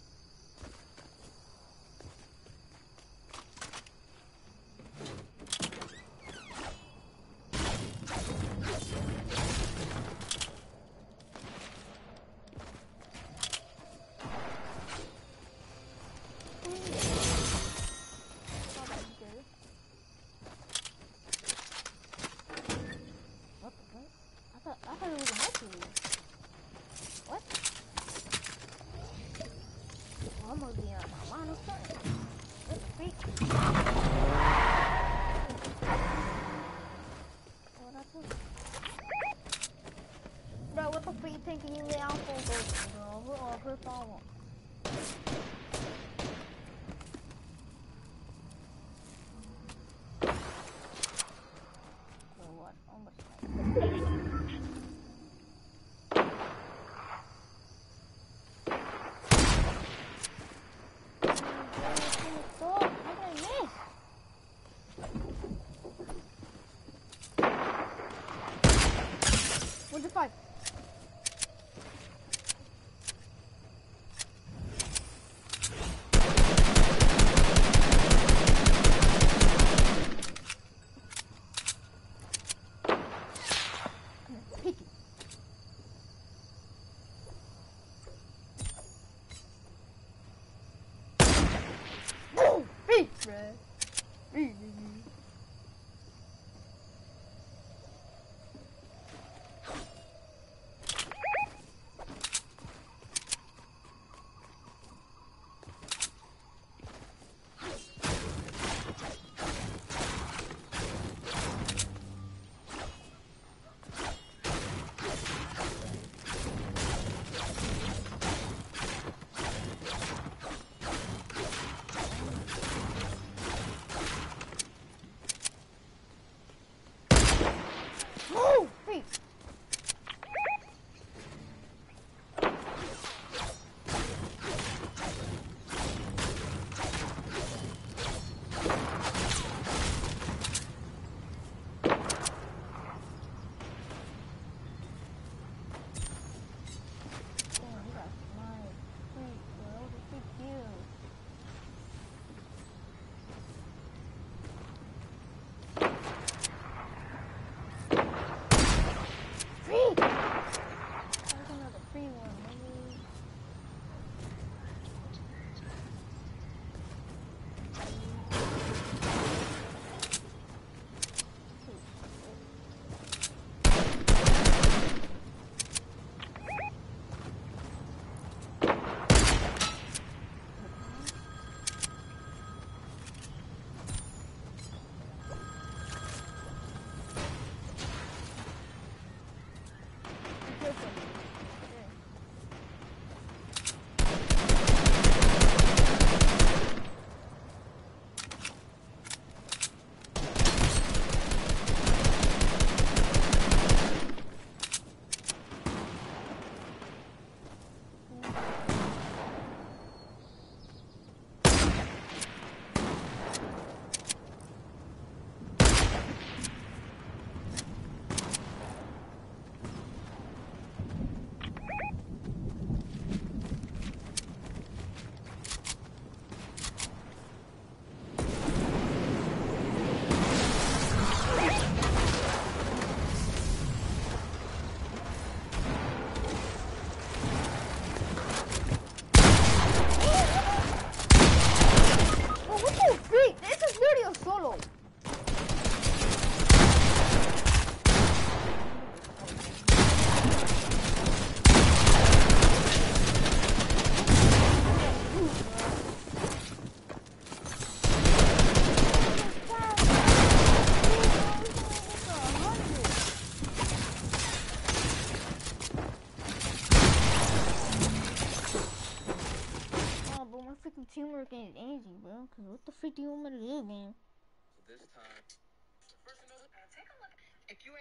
bruh. Free, nigga. Oh, freak. Damn, you got smart. Freak, bro. Freak you. Free! There's another free one, maybe. Oh, what the freak? This is literally a solo. Oh, but my freaking teamwork ain't easy, bro. Cause what the freak do you want me to do, man? This time. Take a look. If you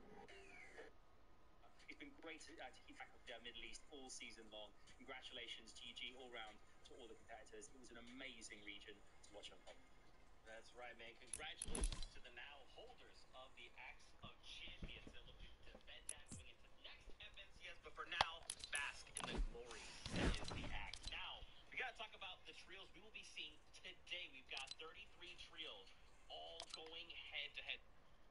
It's been great to, uh, to keep track of the Middle East all season long. Congratulations, G G, all round to all the competitors. It was an amazing region to watch unfold. That's right, man. Congratulations to the now holders of the Axe of Champions. They're looking to defend that going into next F N C S, but for now, bask in the glory that is the Axe. Now, we got to talk about the trios we will be seeing today. We've got thirty-three trios all going head to head.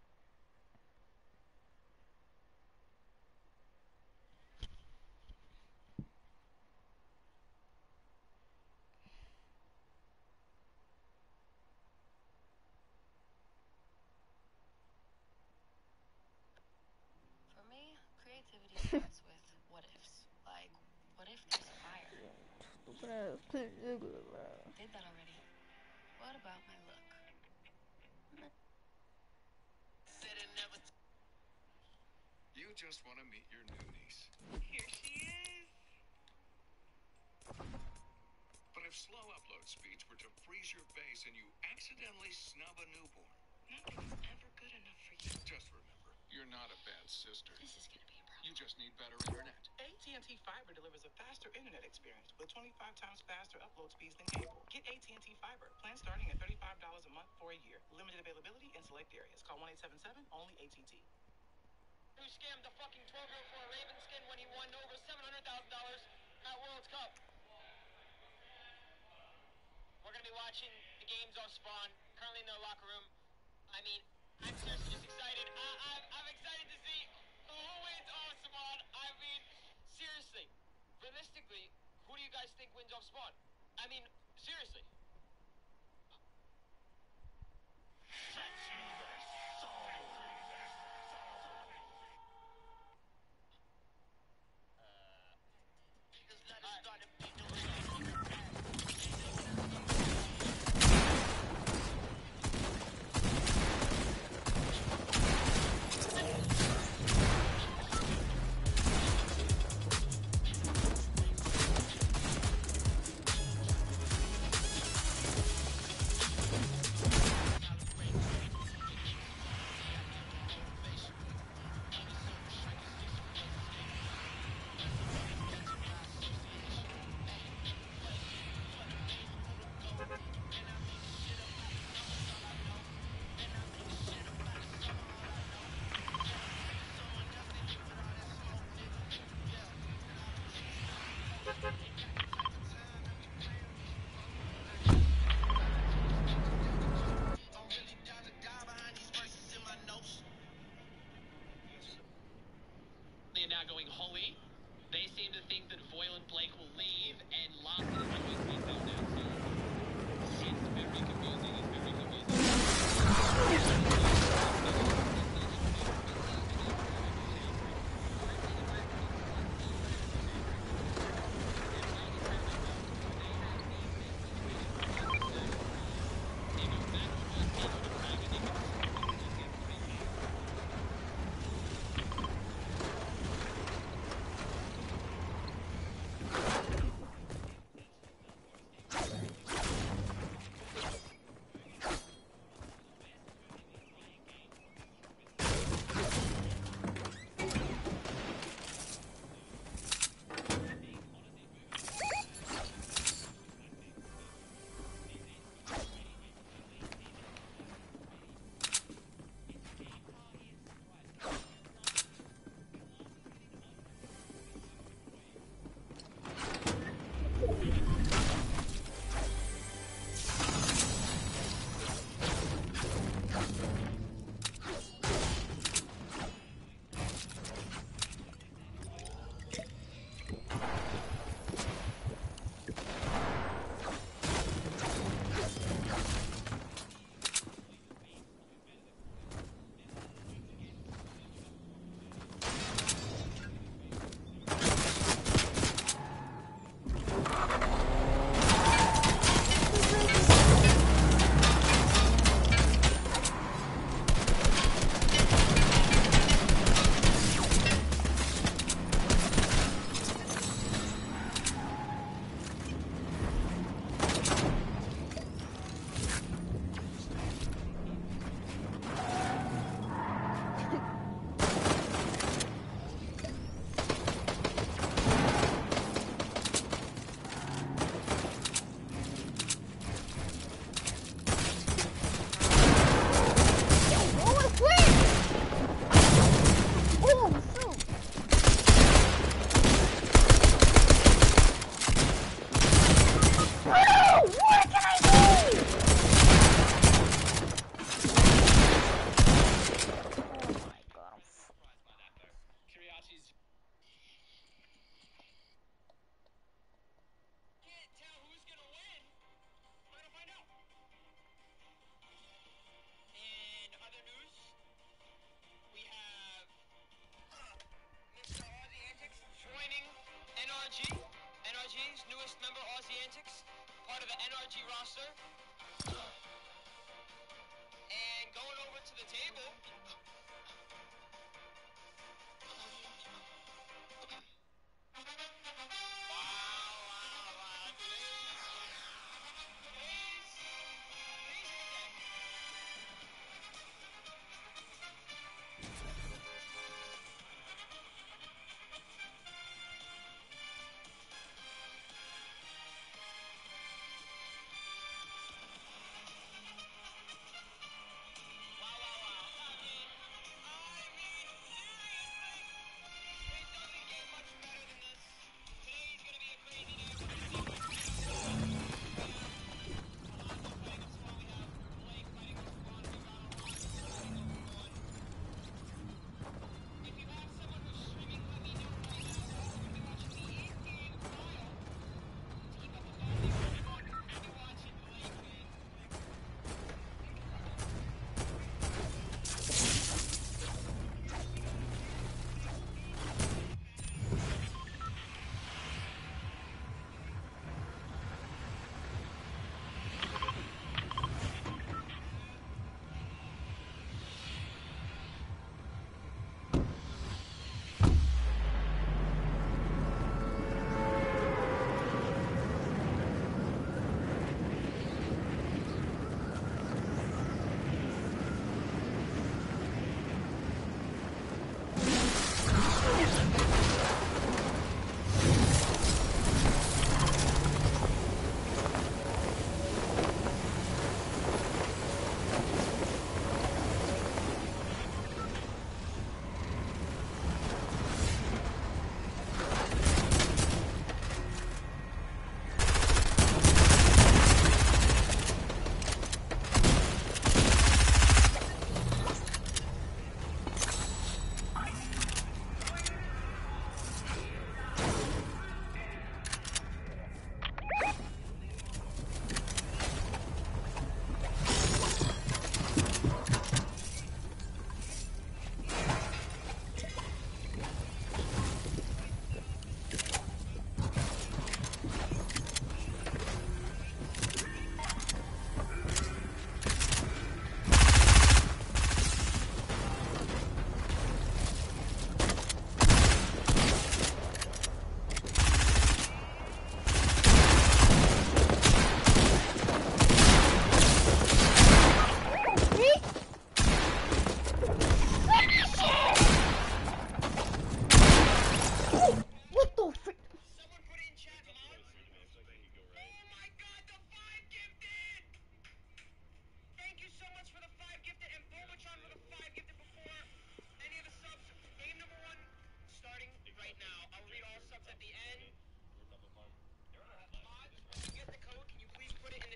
For me, creativity starts with what ifs. Like, what if there's fire? Did that already. What about my look? You just want to meet your new niece. Here she is. But if slow upload speeds were to freeze your face and you accidentally snub a newborn, Nothing's ever good enough for you. just remember, you're not a bad sister. This is gonna be a problem. You just need better internet. A T and T Fiber delivers a faster internet experience with twenty-five times faster upload speeds than cable. Get A T and T Fiber. Plan starting at thirty-five dollars a month for a year. Limited availability in select areas. Call one eight seven seven, only A T and T. Who scammed the fucking twelve-year-old for a Raven skin when he won over seven hundred thousand dollars at World Cup? We're going to be watching the games of Spawn, currently in their locker room. I mean, I'm seriously just excited. I, I'm, I'm excited to see who wins off Spawn. I mean, seriously, realistically, who do you guys think wins off Spawn? I mean, seriously.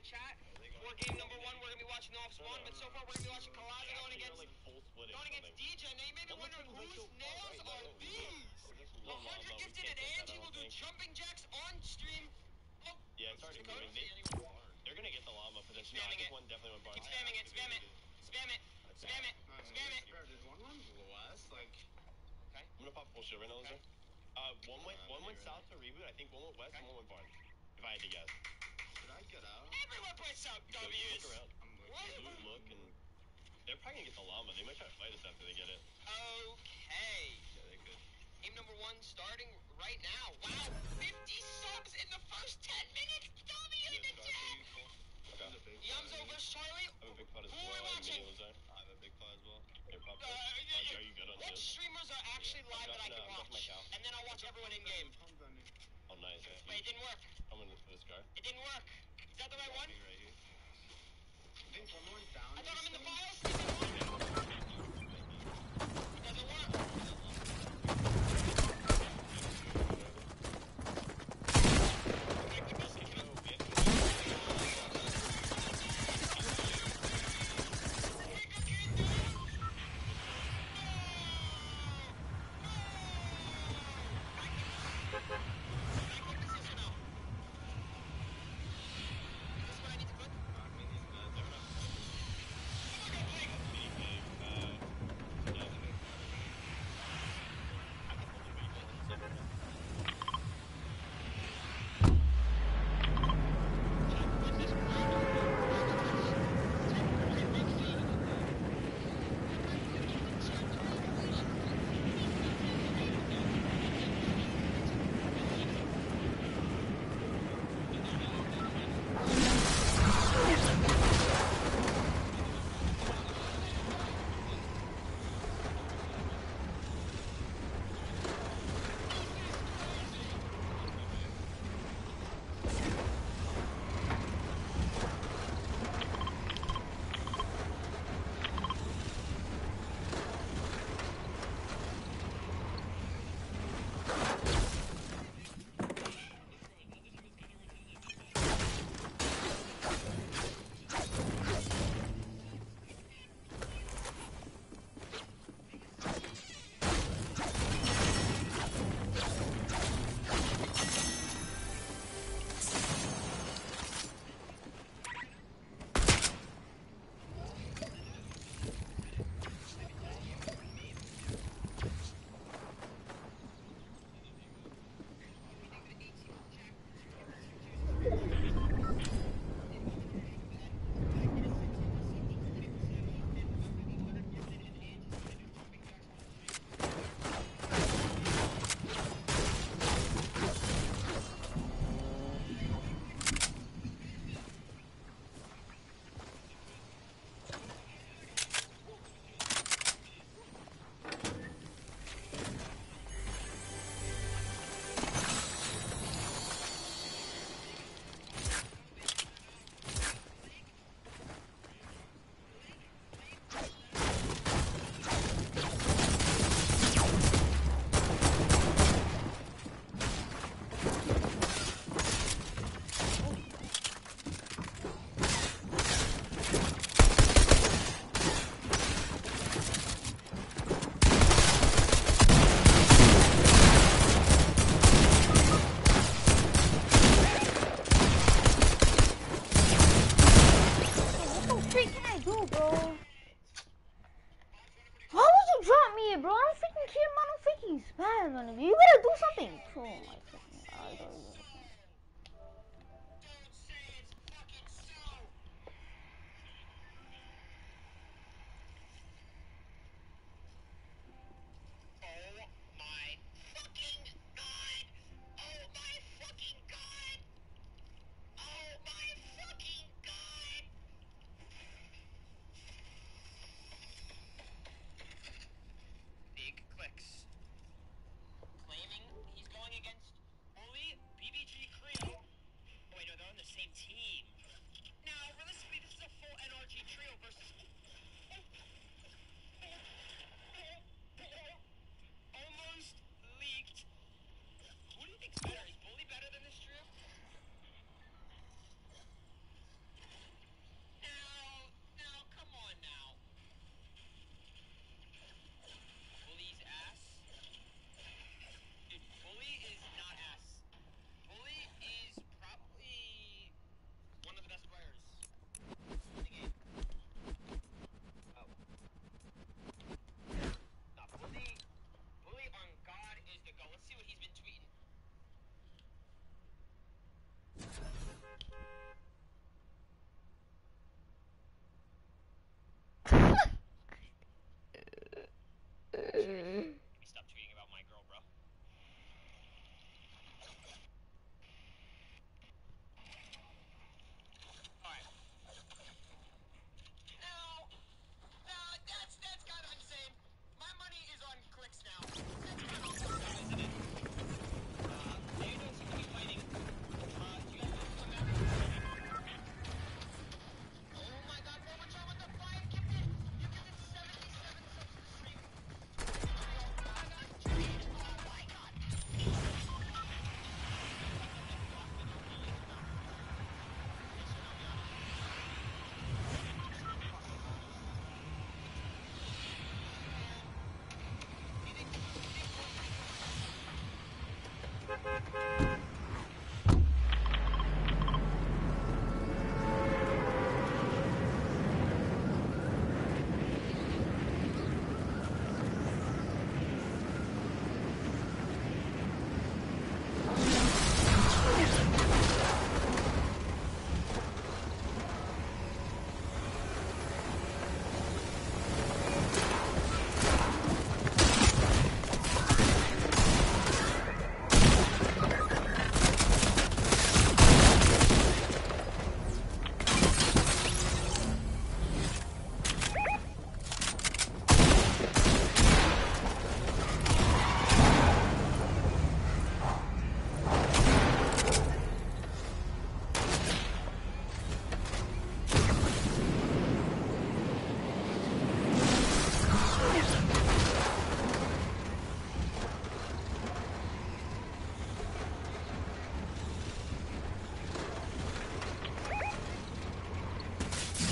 chat for game number one. We're gonna be watching the off spawn, but so far we're gonna be watching Kalaza going against going against D J. Now you may be wondering whose nails are these? one hundred gifted and Angie will do jumping jacks on stream. Oh, yeah, it's already moving. They, they're gonna get the llama for this. No, I think one definitely went barn. Keep spamming it, spam it, spam it, spam it, spam it. There's one run west, like. Okay. I'm gonna pop bullshit right now, Loser. Uh, one went one went south to reboot. I think one went west and one went barn. If I had to guess. Should I get out? Everyone puts out W's. Look around. Look, look, and they're probably gonna get the llama. They might try to fight us after they get it. Okay. Yeah, they could. Game number one starting right now. Wow, fifty subs in the first ten minutes. W in the chat. Okay. Yumzo versus Charlie. I have a big pot as Who well. are we watching? I have a big pot as well. Here, pop. Uh, Uh, yeah, are you good on What this? streamers are actually Yeah, live I'm that I can dropping, uh, I'm dropping my watch? cow. And then I'll watch everyone in game. Oh, nice. Yeah. Wait, it didn't work. I'm gonna for this car. It didn't work. Is that the right one? Right here. I think someone down. I thought I'm in the files. It doesn't work. You better do something. Oh my fucking god. Big clicks. Claiming he's going against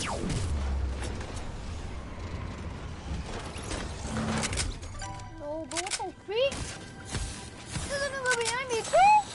No, but what the freak? There's a nigga behind me too?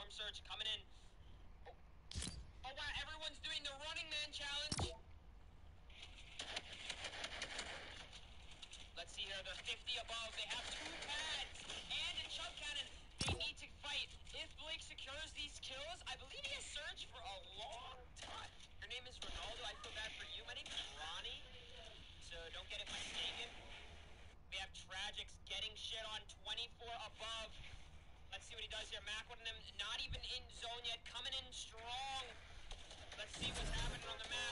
Storm Surge coming in. Oh, oh wow, everyone's doing the Running Man challenge. Let's see here, they're fifty above. They have two pads and a chug cannon. They need to fight. If Blake secures these kills, I believe he has Surge for a long time. Your name is Ronaldo. I feel bad for you. My name is Ronnie, so don't get it mistaken. We have Tragics getting shit on twenty-four above. Let's see what he does here. Mac with them not even in zone yet, coming in strong. Let's see what's happening on the map.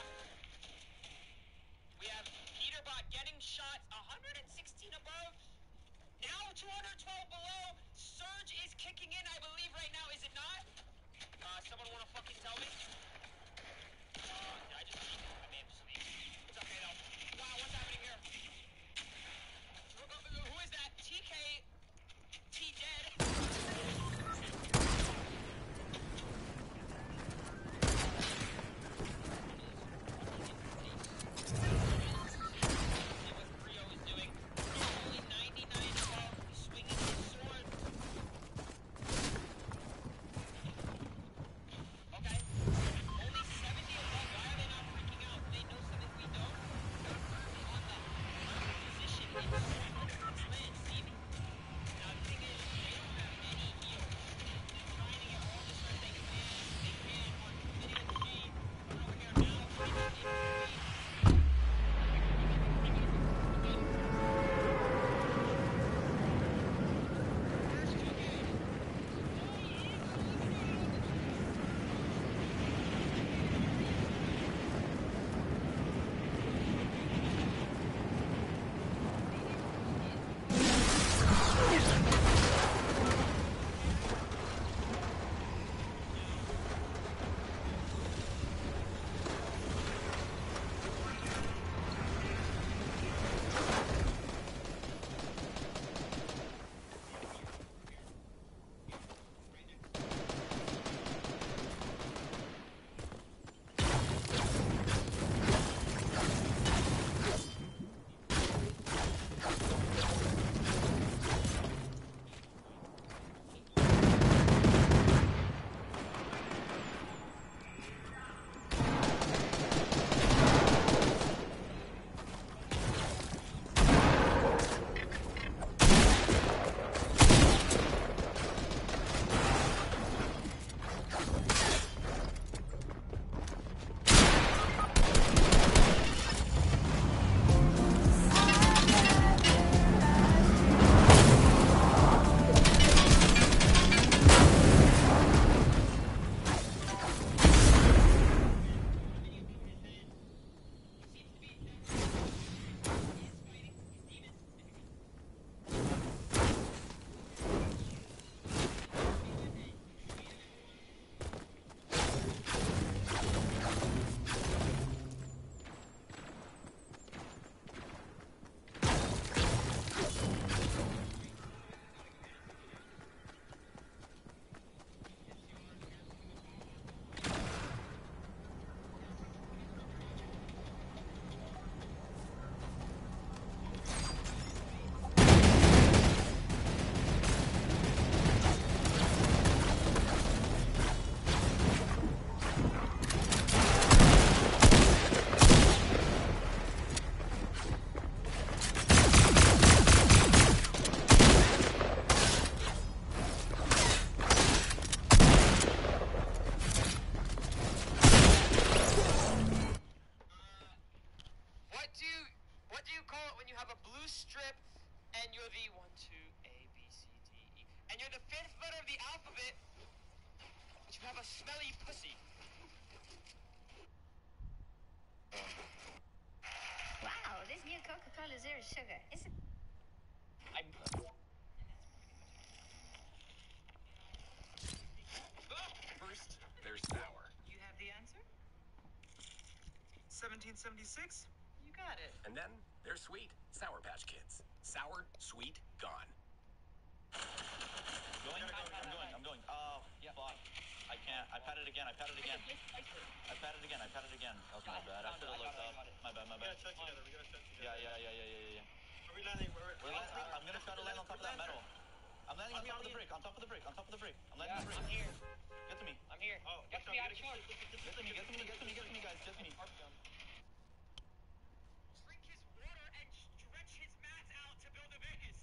We have Peterbot getting shots, one hundred sixteen above. Now two hundred twelve below. Surge is kicking in, I believe, right now. Is it not? Uh, someone want to fucking tell me? Uh, did I just speak? I may have just speak. It's okay, though. Wow, what's happening here? Who, who is that? T K. T dead. Smelly pussy. Wow, this new Coca-Cola Zero Sugar. It's a... I'm... First, there's sour. You have the answer? seventeen seventy-six? You got it. And then there's sweet. Sour Patch Kids. Sour, sweet, gone. Going? I'm going, I'm going. Oh, yeah. Fuck. I can't. I pat it again. I pat it again. I pat it again. I pat it again. That was my bad. I should have looked up. My bad, my bad. We gotta check together. We gotta check together. Yeah, yeah, yeah, yeah, yeah, yeah. Are we landing? We're, We're land- I'm gonna try to land on top of that metal. I'm landing on top of the brick, on top of the brick, on top of the brick. I'm landing on the brick. I'm here. Get to me. I'm here. Oh, Get to me, I'm short. Get to me, get to me, get to me, get to me, guys, get to me. Drink his water and stretch his mats out to build a base.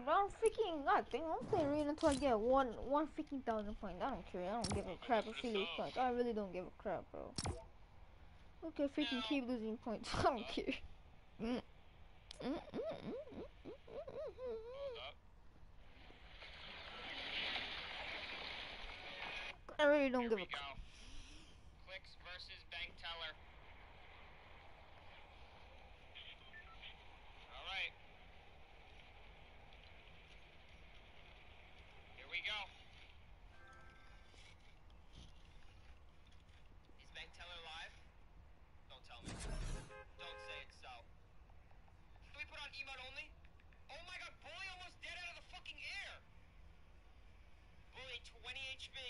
but I'm freaking nothing. I'm playing Raid until I get one one freaking thousand points. I don't care. I don't give a crap if we lose points. I really don't give a crap, bro. Okay, freaking keep losing points. I don't care. Mm. Mm, mm, mm, mm, mm, I really don't give a crap. Clicks versus bank teller. Alright. Here we go. Is bank teller live? Don't tell me. Don't say it's so. Can we put on emote only? Oh my god, Bully almost dead out of the fucking air! Bully, twenty H P.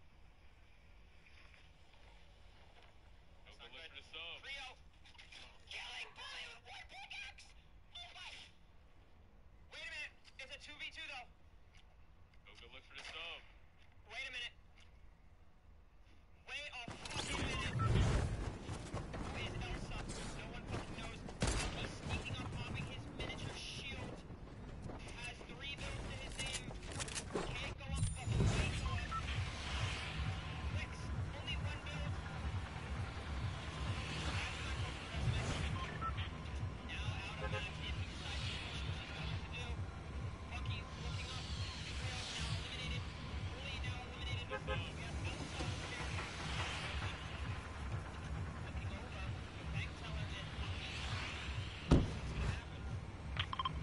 Go look for the sub. Rio! Killing Bully with one pickaxe! Oh my! Wait a minute, it's a two v two though. Go go look for the sub. Wait a minute. Wait a fucking minute. Where's Elsa? No one fucking knows. He's sneaking up, popping his miniature shield. Has three builds to his name. Can't go up fucking way to him. Clicks. Only one build. Now out of that, if he decides to push, which he's going to do. Bucky looking up. Rio now eliminated. Bully now eliminated. We have Elsa over here. Looking over. Bank teller and Bucky. What's gonna happen?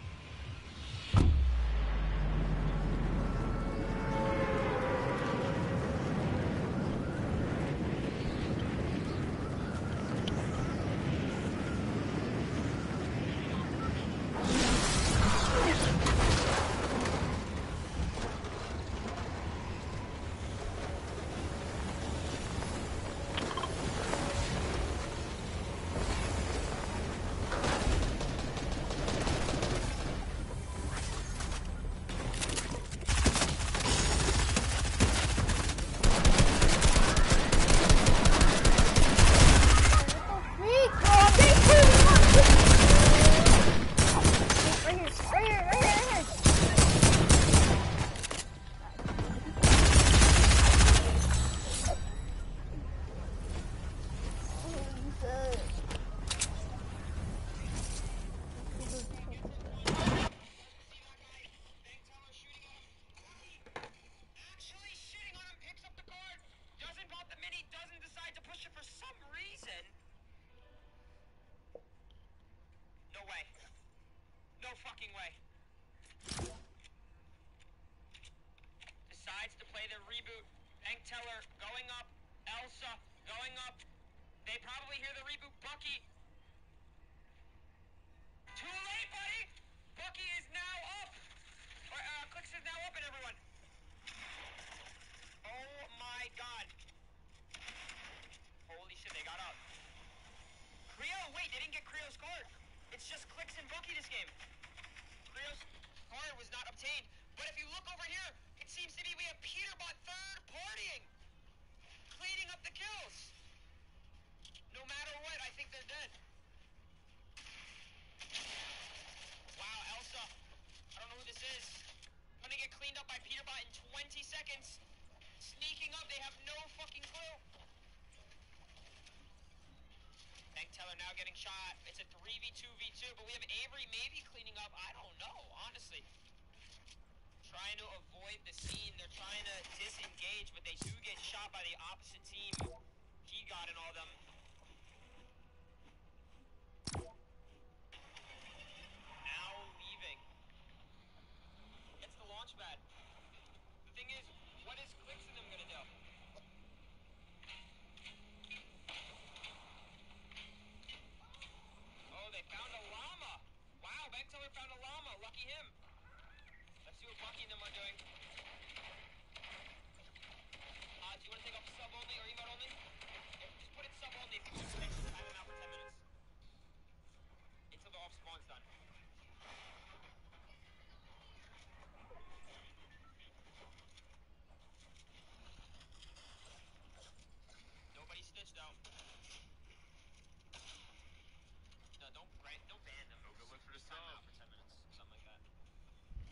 Freak! Oh, they two Right here, right here, right here, right here. Actually shitting on him, picks up the card, doesn't pop the mini, doesn't decide to push it for some reason. No way. No fucking way. Decides to play the reboot. Bank teller going up. Elsa going up. They probably hear the reboot. Bucky. Too late, buddy! Bucky is now up! Or, uh, Clicks is now up and everyone. Oh my god. Holy shit, they got up. Creo, wait, they didn't get Creo's card. It's just Clicks and Bucky this game. Creo's card was not obtained. But if you look over here, it seems to be we have Peterbot third partying. Cleaning up the kills. No matter what, I think they're dead. Wow, Elsa. I don't know who this is. Gonna get cleaned up by Peterbot in twenty seconds. Sneaking up, they have no fucking clue. Bank teller now getting shot. It's a three v two v two, but we have Avery maybe cleaning up. I don't know, honestly. Trying to avoid the scene. They're trying to disengage, but they do get shot by the opposite team. He got in all them. Now leaving. Gets the launch pad. The thing is, what is Clicks and them gonna do? Oh, they found a llama. Wow, bank teller found a llama. Lucky him. Let's see what Bucky and them are doing. Uh, do you want to take off sub only or emote only? Yeah, just put it sub only if you want to time them out for ten minutes. Until the off spawn's done. Nobody stitched out. No, don't ban, don't ban them. Go go look for the Time sub. out for ten minutes, something like that.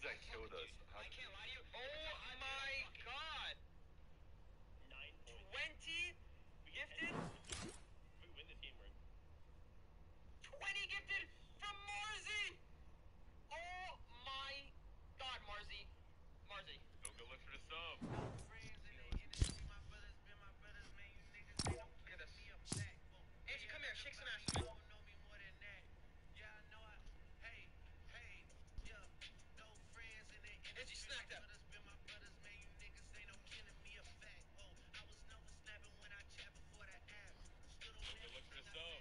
that killed us. I can't lie to you. Oh my god! twenty gifted? We win this game, right? twenty gifted from Marzi! Oh my god, Marzi. Marzi. Go go look for the sub. Look at this. Angie, come here. Shake some ass. Angie, smack that. Go look for the sub.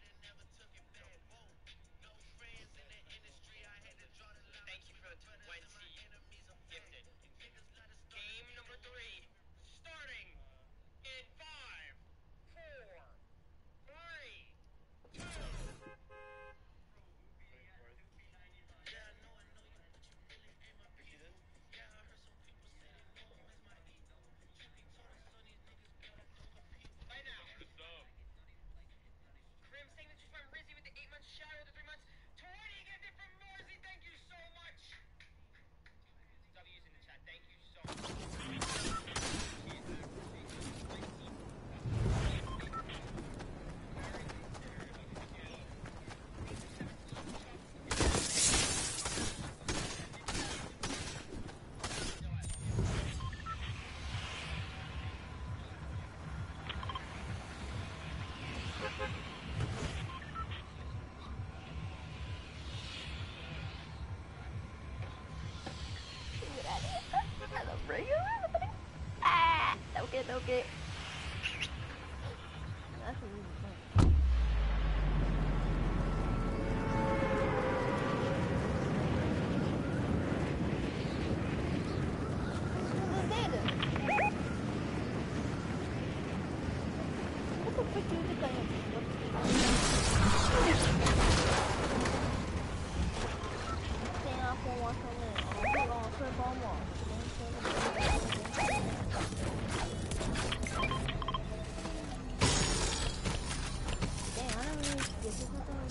Thank you for the twenty gifted. Game number three, starting in five, four, three, two. Right now. The sub. Grim signature from Rizzy with the eight months shadow of the three months. twenty gifted from Marzi. Thank you so much. W's in the chat. Thank you so much. Ah, toque, toque. That's really fun. What the frick is it going先啊，红王上面，这个顺包嘛，等下那边也是这种。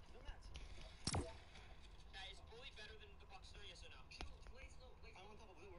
Is Bully better than the Bucks though, yes or no?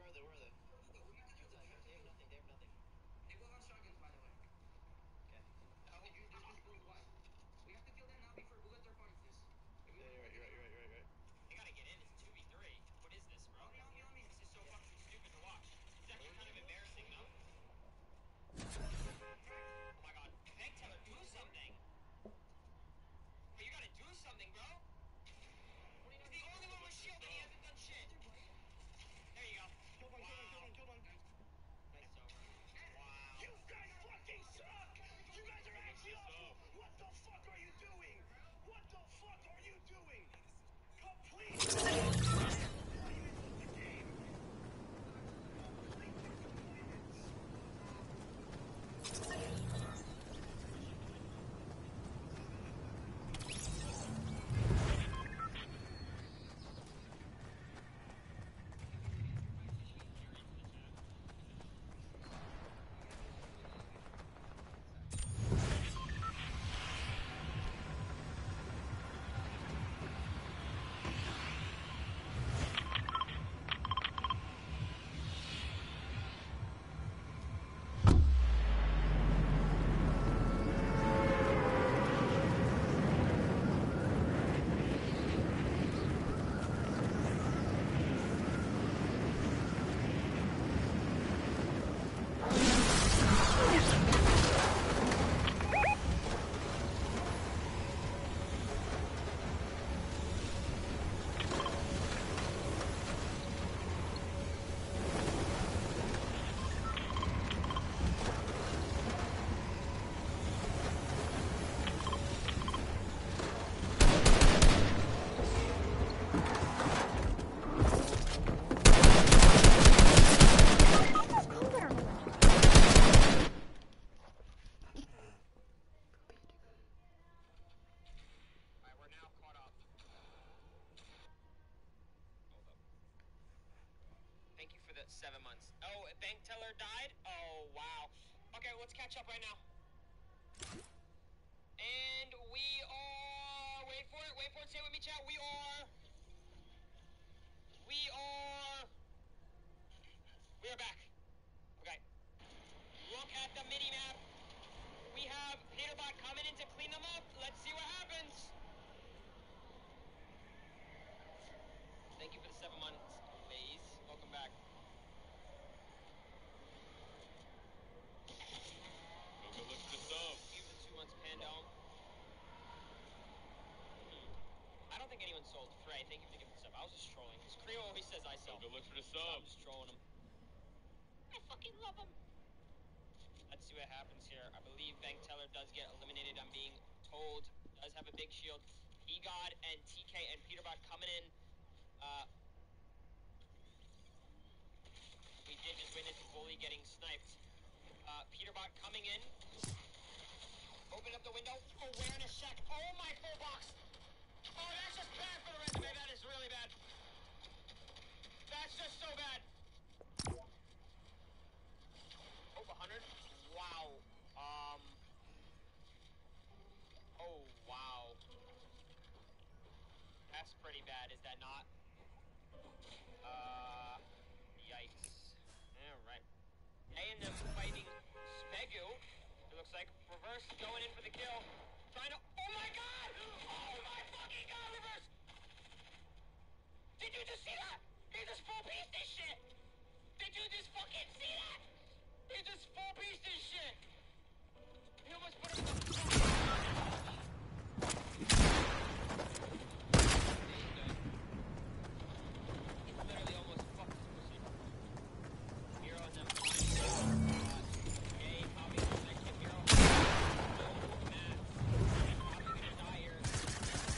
seven months. Oh, bank teller died? Oh, wow. Okay, let's catch up right now. And we are... Wait for it, wait for it, say it with me, chat. We are... We are... We are back. Okay. Look at the mini-map. We have Peterbot coming in to clean them up. Let's see what happens. Thank you for the seven months, Maze. Welcome back. Go go look for the sub. Give the two months Pandome. I don't think anyone sold Frey. Thank you for giving the sub. I was just trolling. Because Creo always says I sell. Go go look for the So sub. I'm just trolling him. I fucking love him. Let's see what happens here. I believe Bank Teller does get eliminated. I'm being told. Does have a big shield. E-God and T K and Peterbot coming in. Uh, we did just witness Bully getting sniped. Uh, Peterbot coming in. Open up the window. Awareness check. Oh my full box. Oh, that's just bad for the resume. That is really bad. That's just so bad. Oh, one hundred. Wow. Um. Oh, wow. That's pretty bad, is that not? Uh, yikes. Alright. A and M fighting Spegu. It looks like Reverse going in for the kill. Trying to. Oh my god! Oh my fucking god, Reverse! Did you just see that? He just full pieced this shit! Did you just fucking see that? He just full pieced this shit! He almost put him in the literally almost fucked his pussy. Hero and them. Yay, Bobby, second hero. No, Matt. Bobby's gonna die here.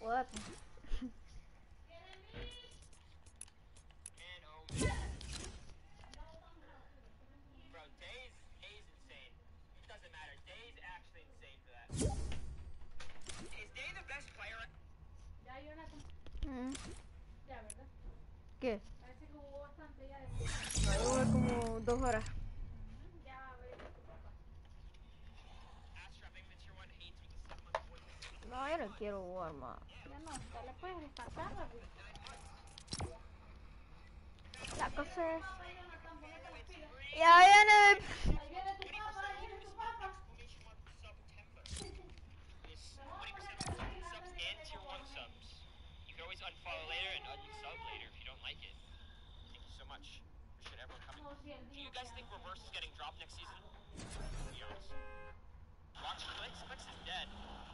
What? And oh man. Bro, Days, Days insane. It doesn't matter. Days actually insane for that. Is Day the best player? Ya hay una... Mm. Ya, ¿verdad? ¿Qué? Parece que hubo bastante ya. Dura como dos horas. Ya, a ver, tu papá. Astra, maybe the tier one hates with the seven month voice. No, yo no quiero jugar más. Ya no, ya le puedes rescatar, rápido. La cosa es... Ya viene. Ahí viene tu papá, ahí viene tu papá. twenty percent off subs and tier one subs. You can always unfollow later and unsub later if you don't like it. Thank you so much. Appreciate everyone coming. Do you guys think Reverse is getting dropped next season? To be honest. Watch Clicks. Clicks is dead.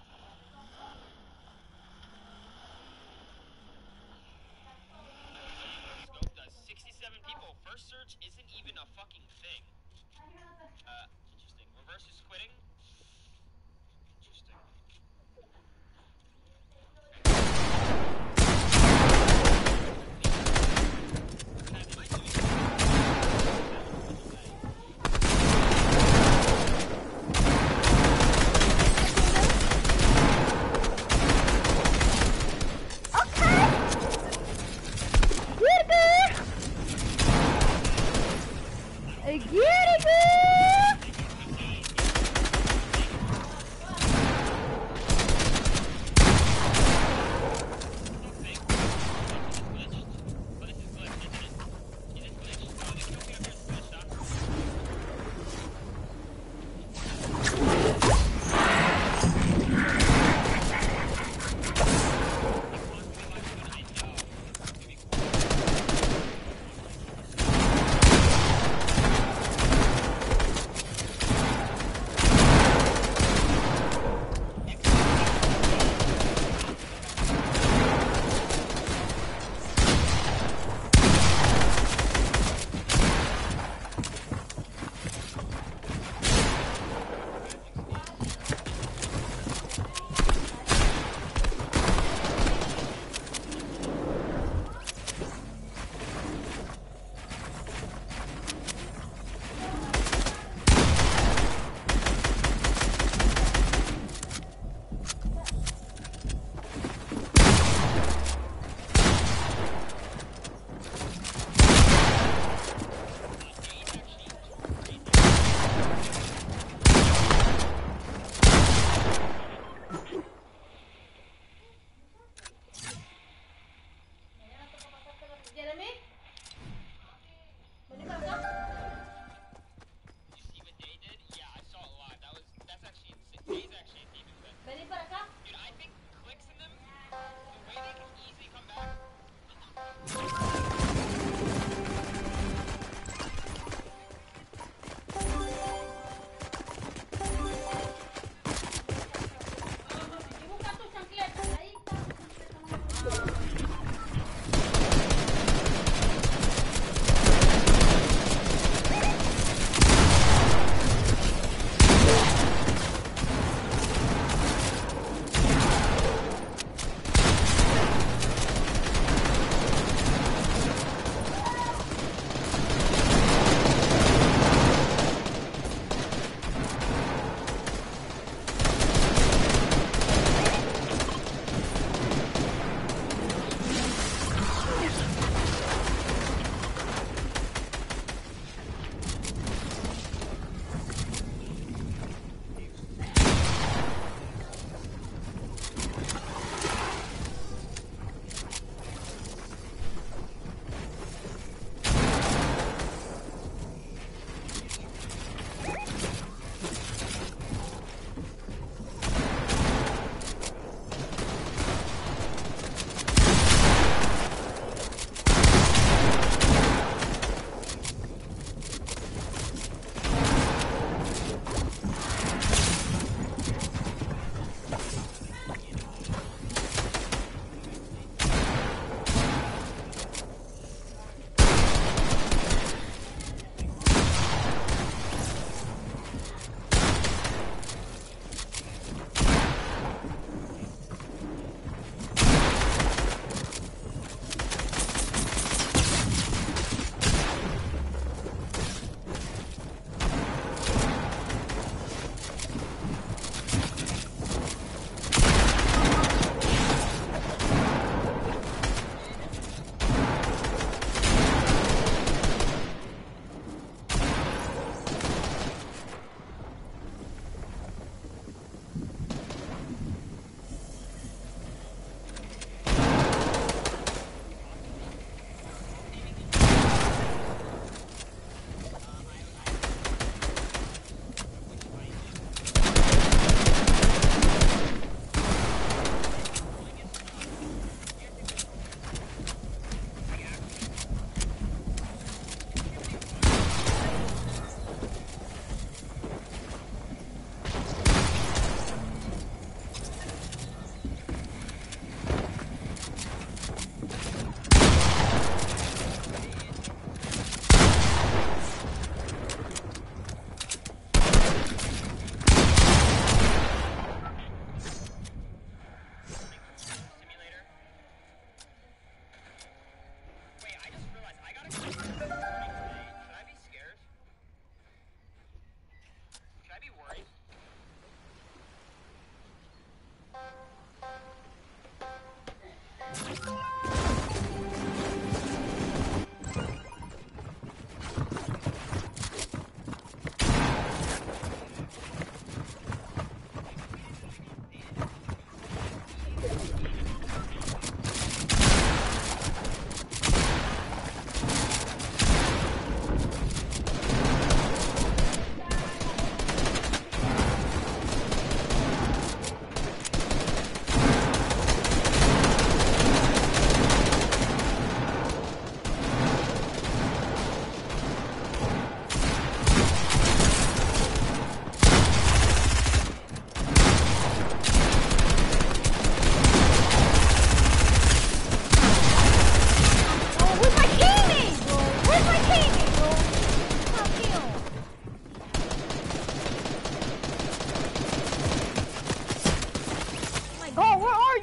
Scope does sixty-seven people. First search isn't even a fucking thing. Uh, interesting. Reverse is quitting. Interesting.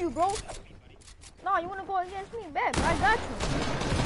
you, bro. No, you wanna go against me? Bet, I got you.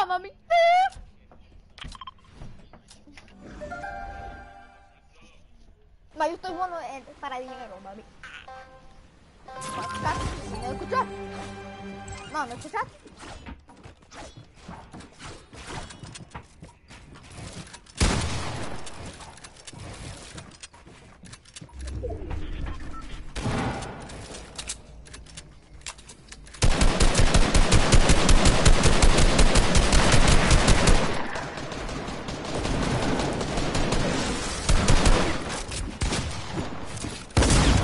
mami. Ma, yo estoy bueno en- para dinero, mami. ¿Me escuchas? ¿Me escuchas? No, ¿me escuchas?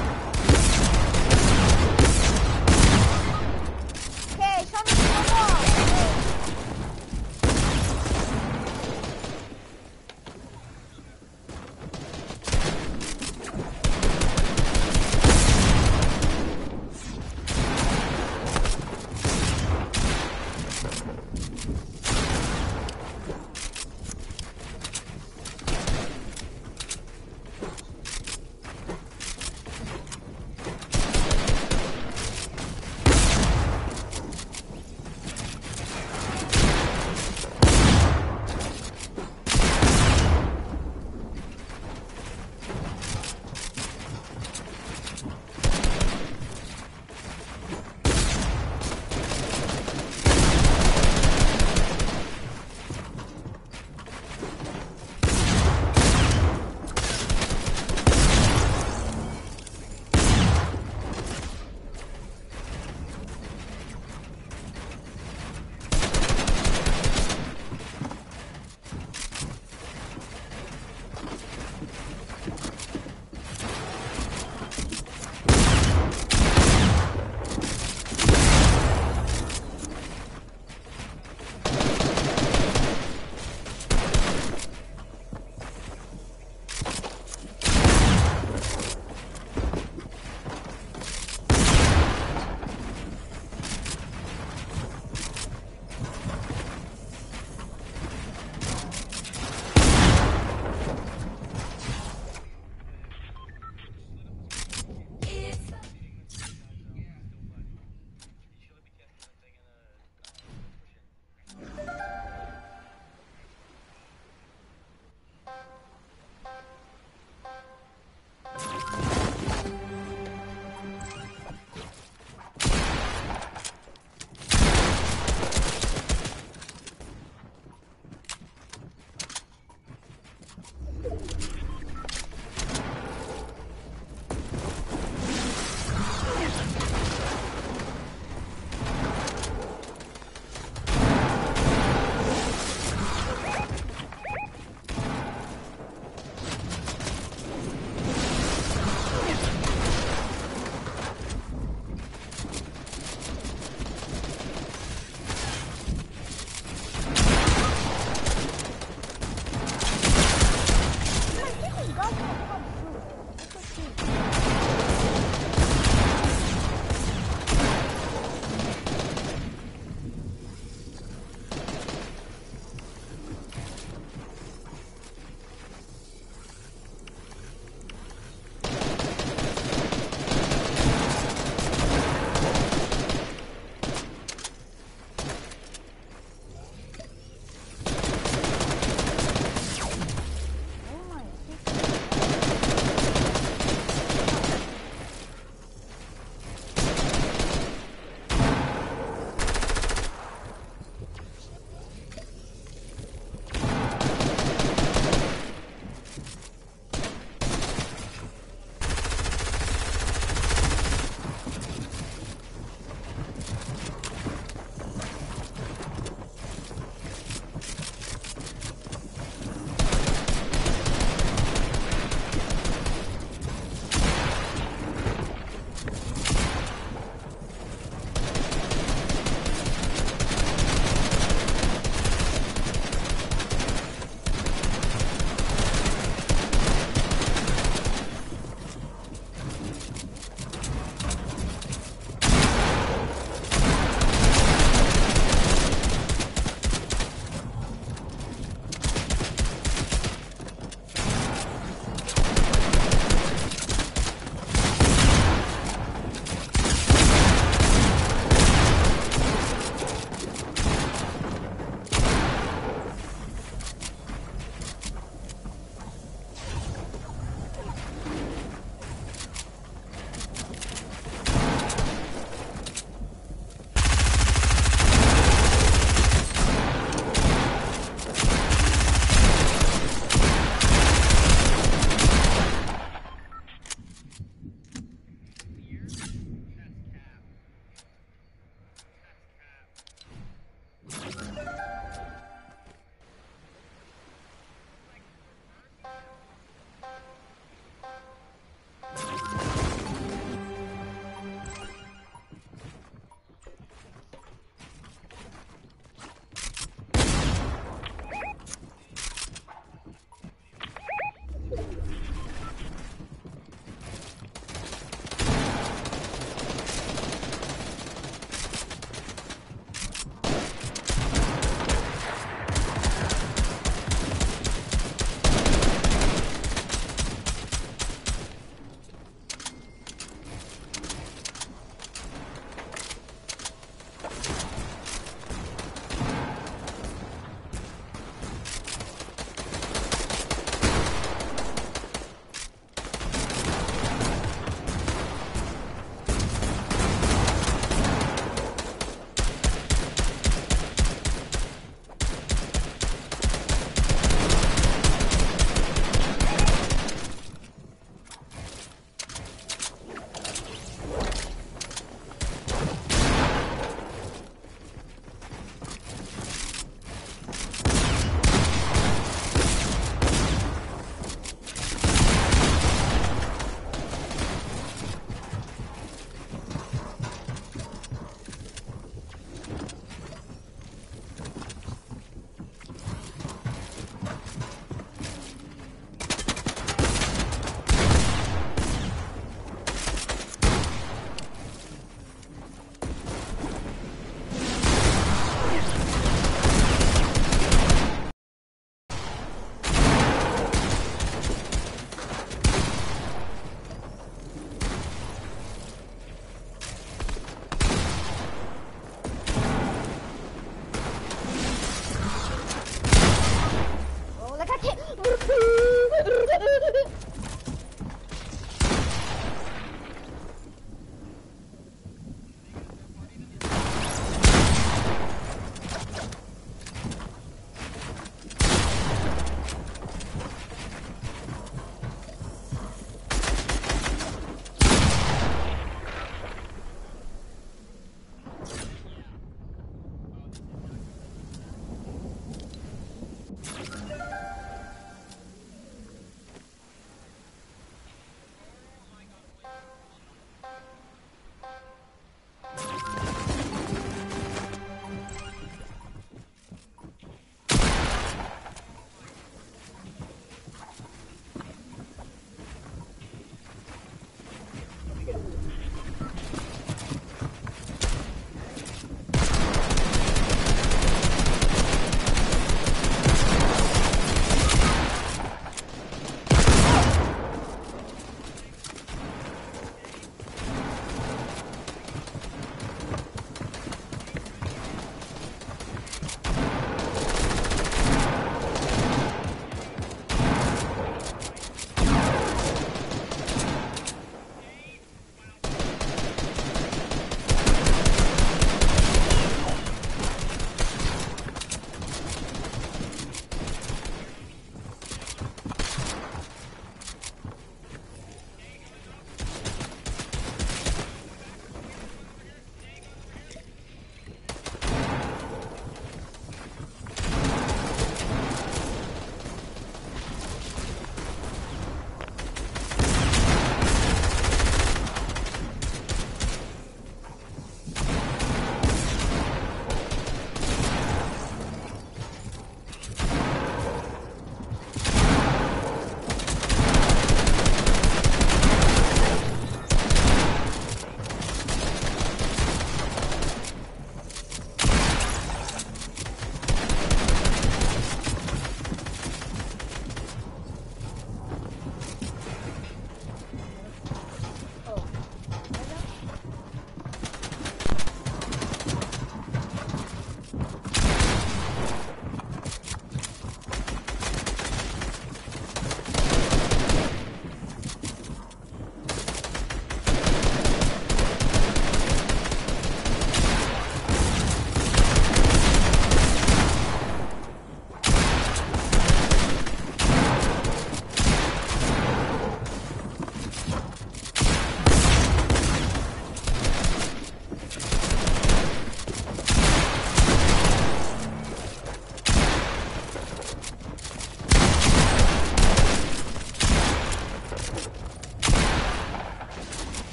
Okay, show me some more.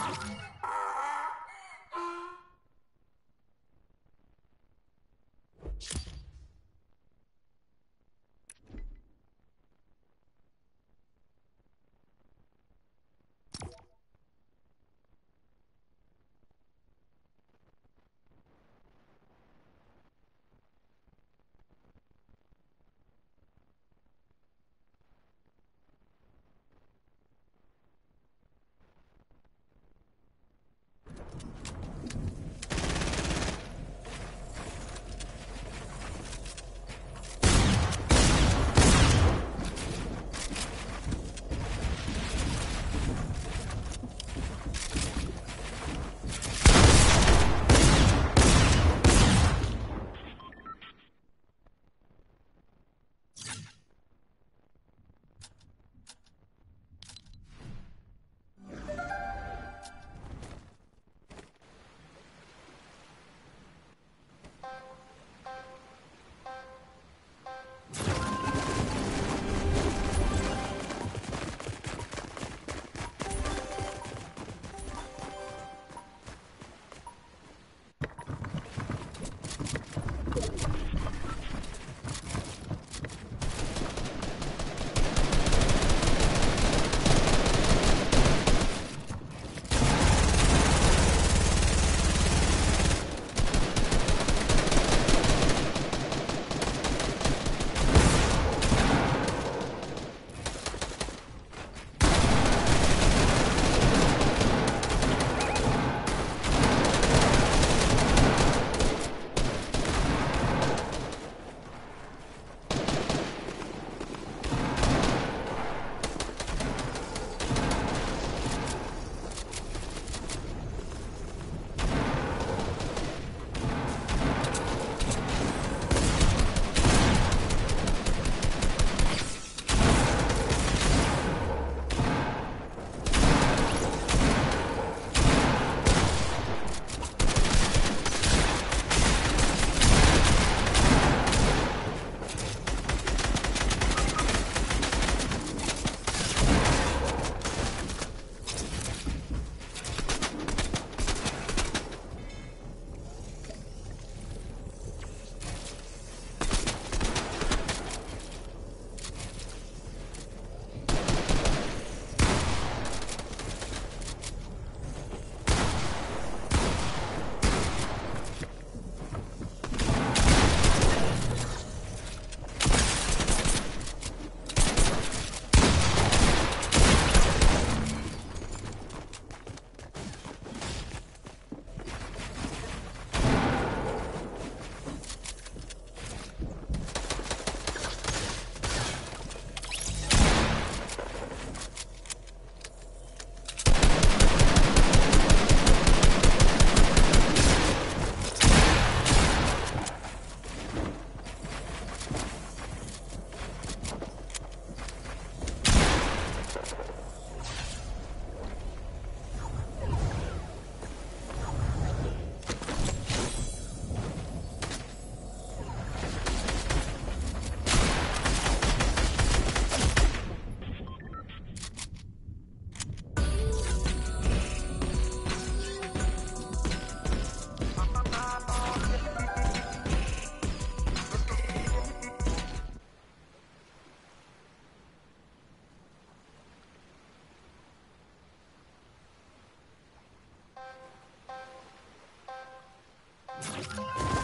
you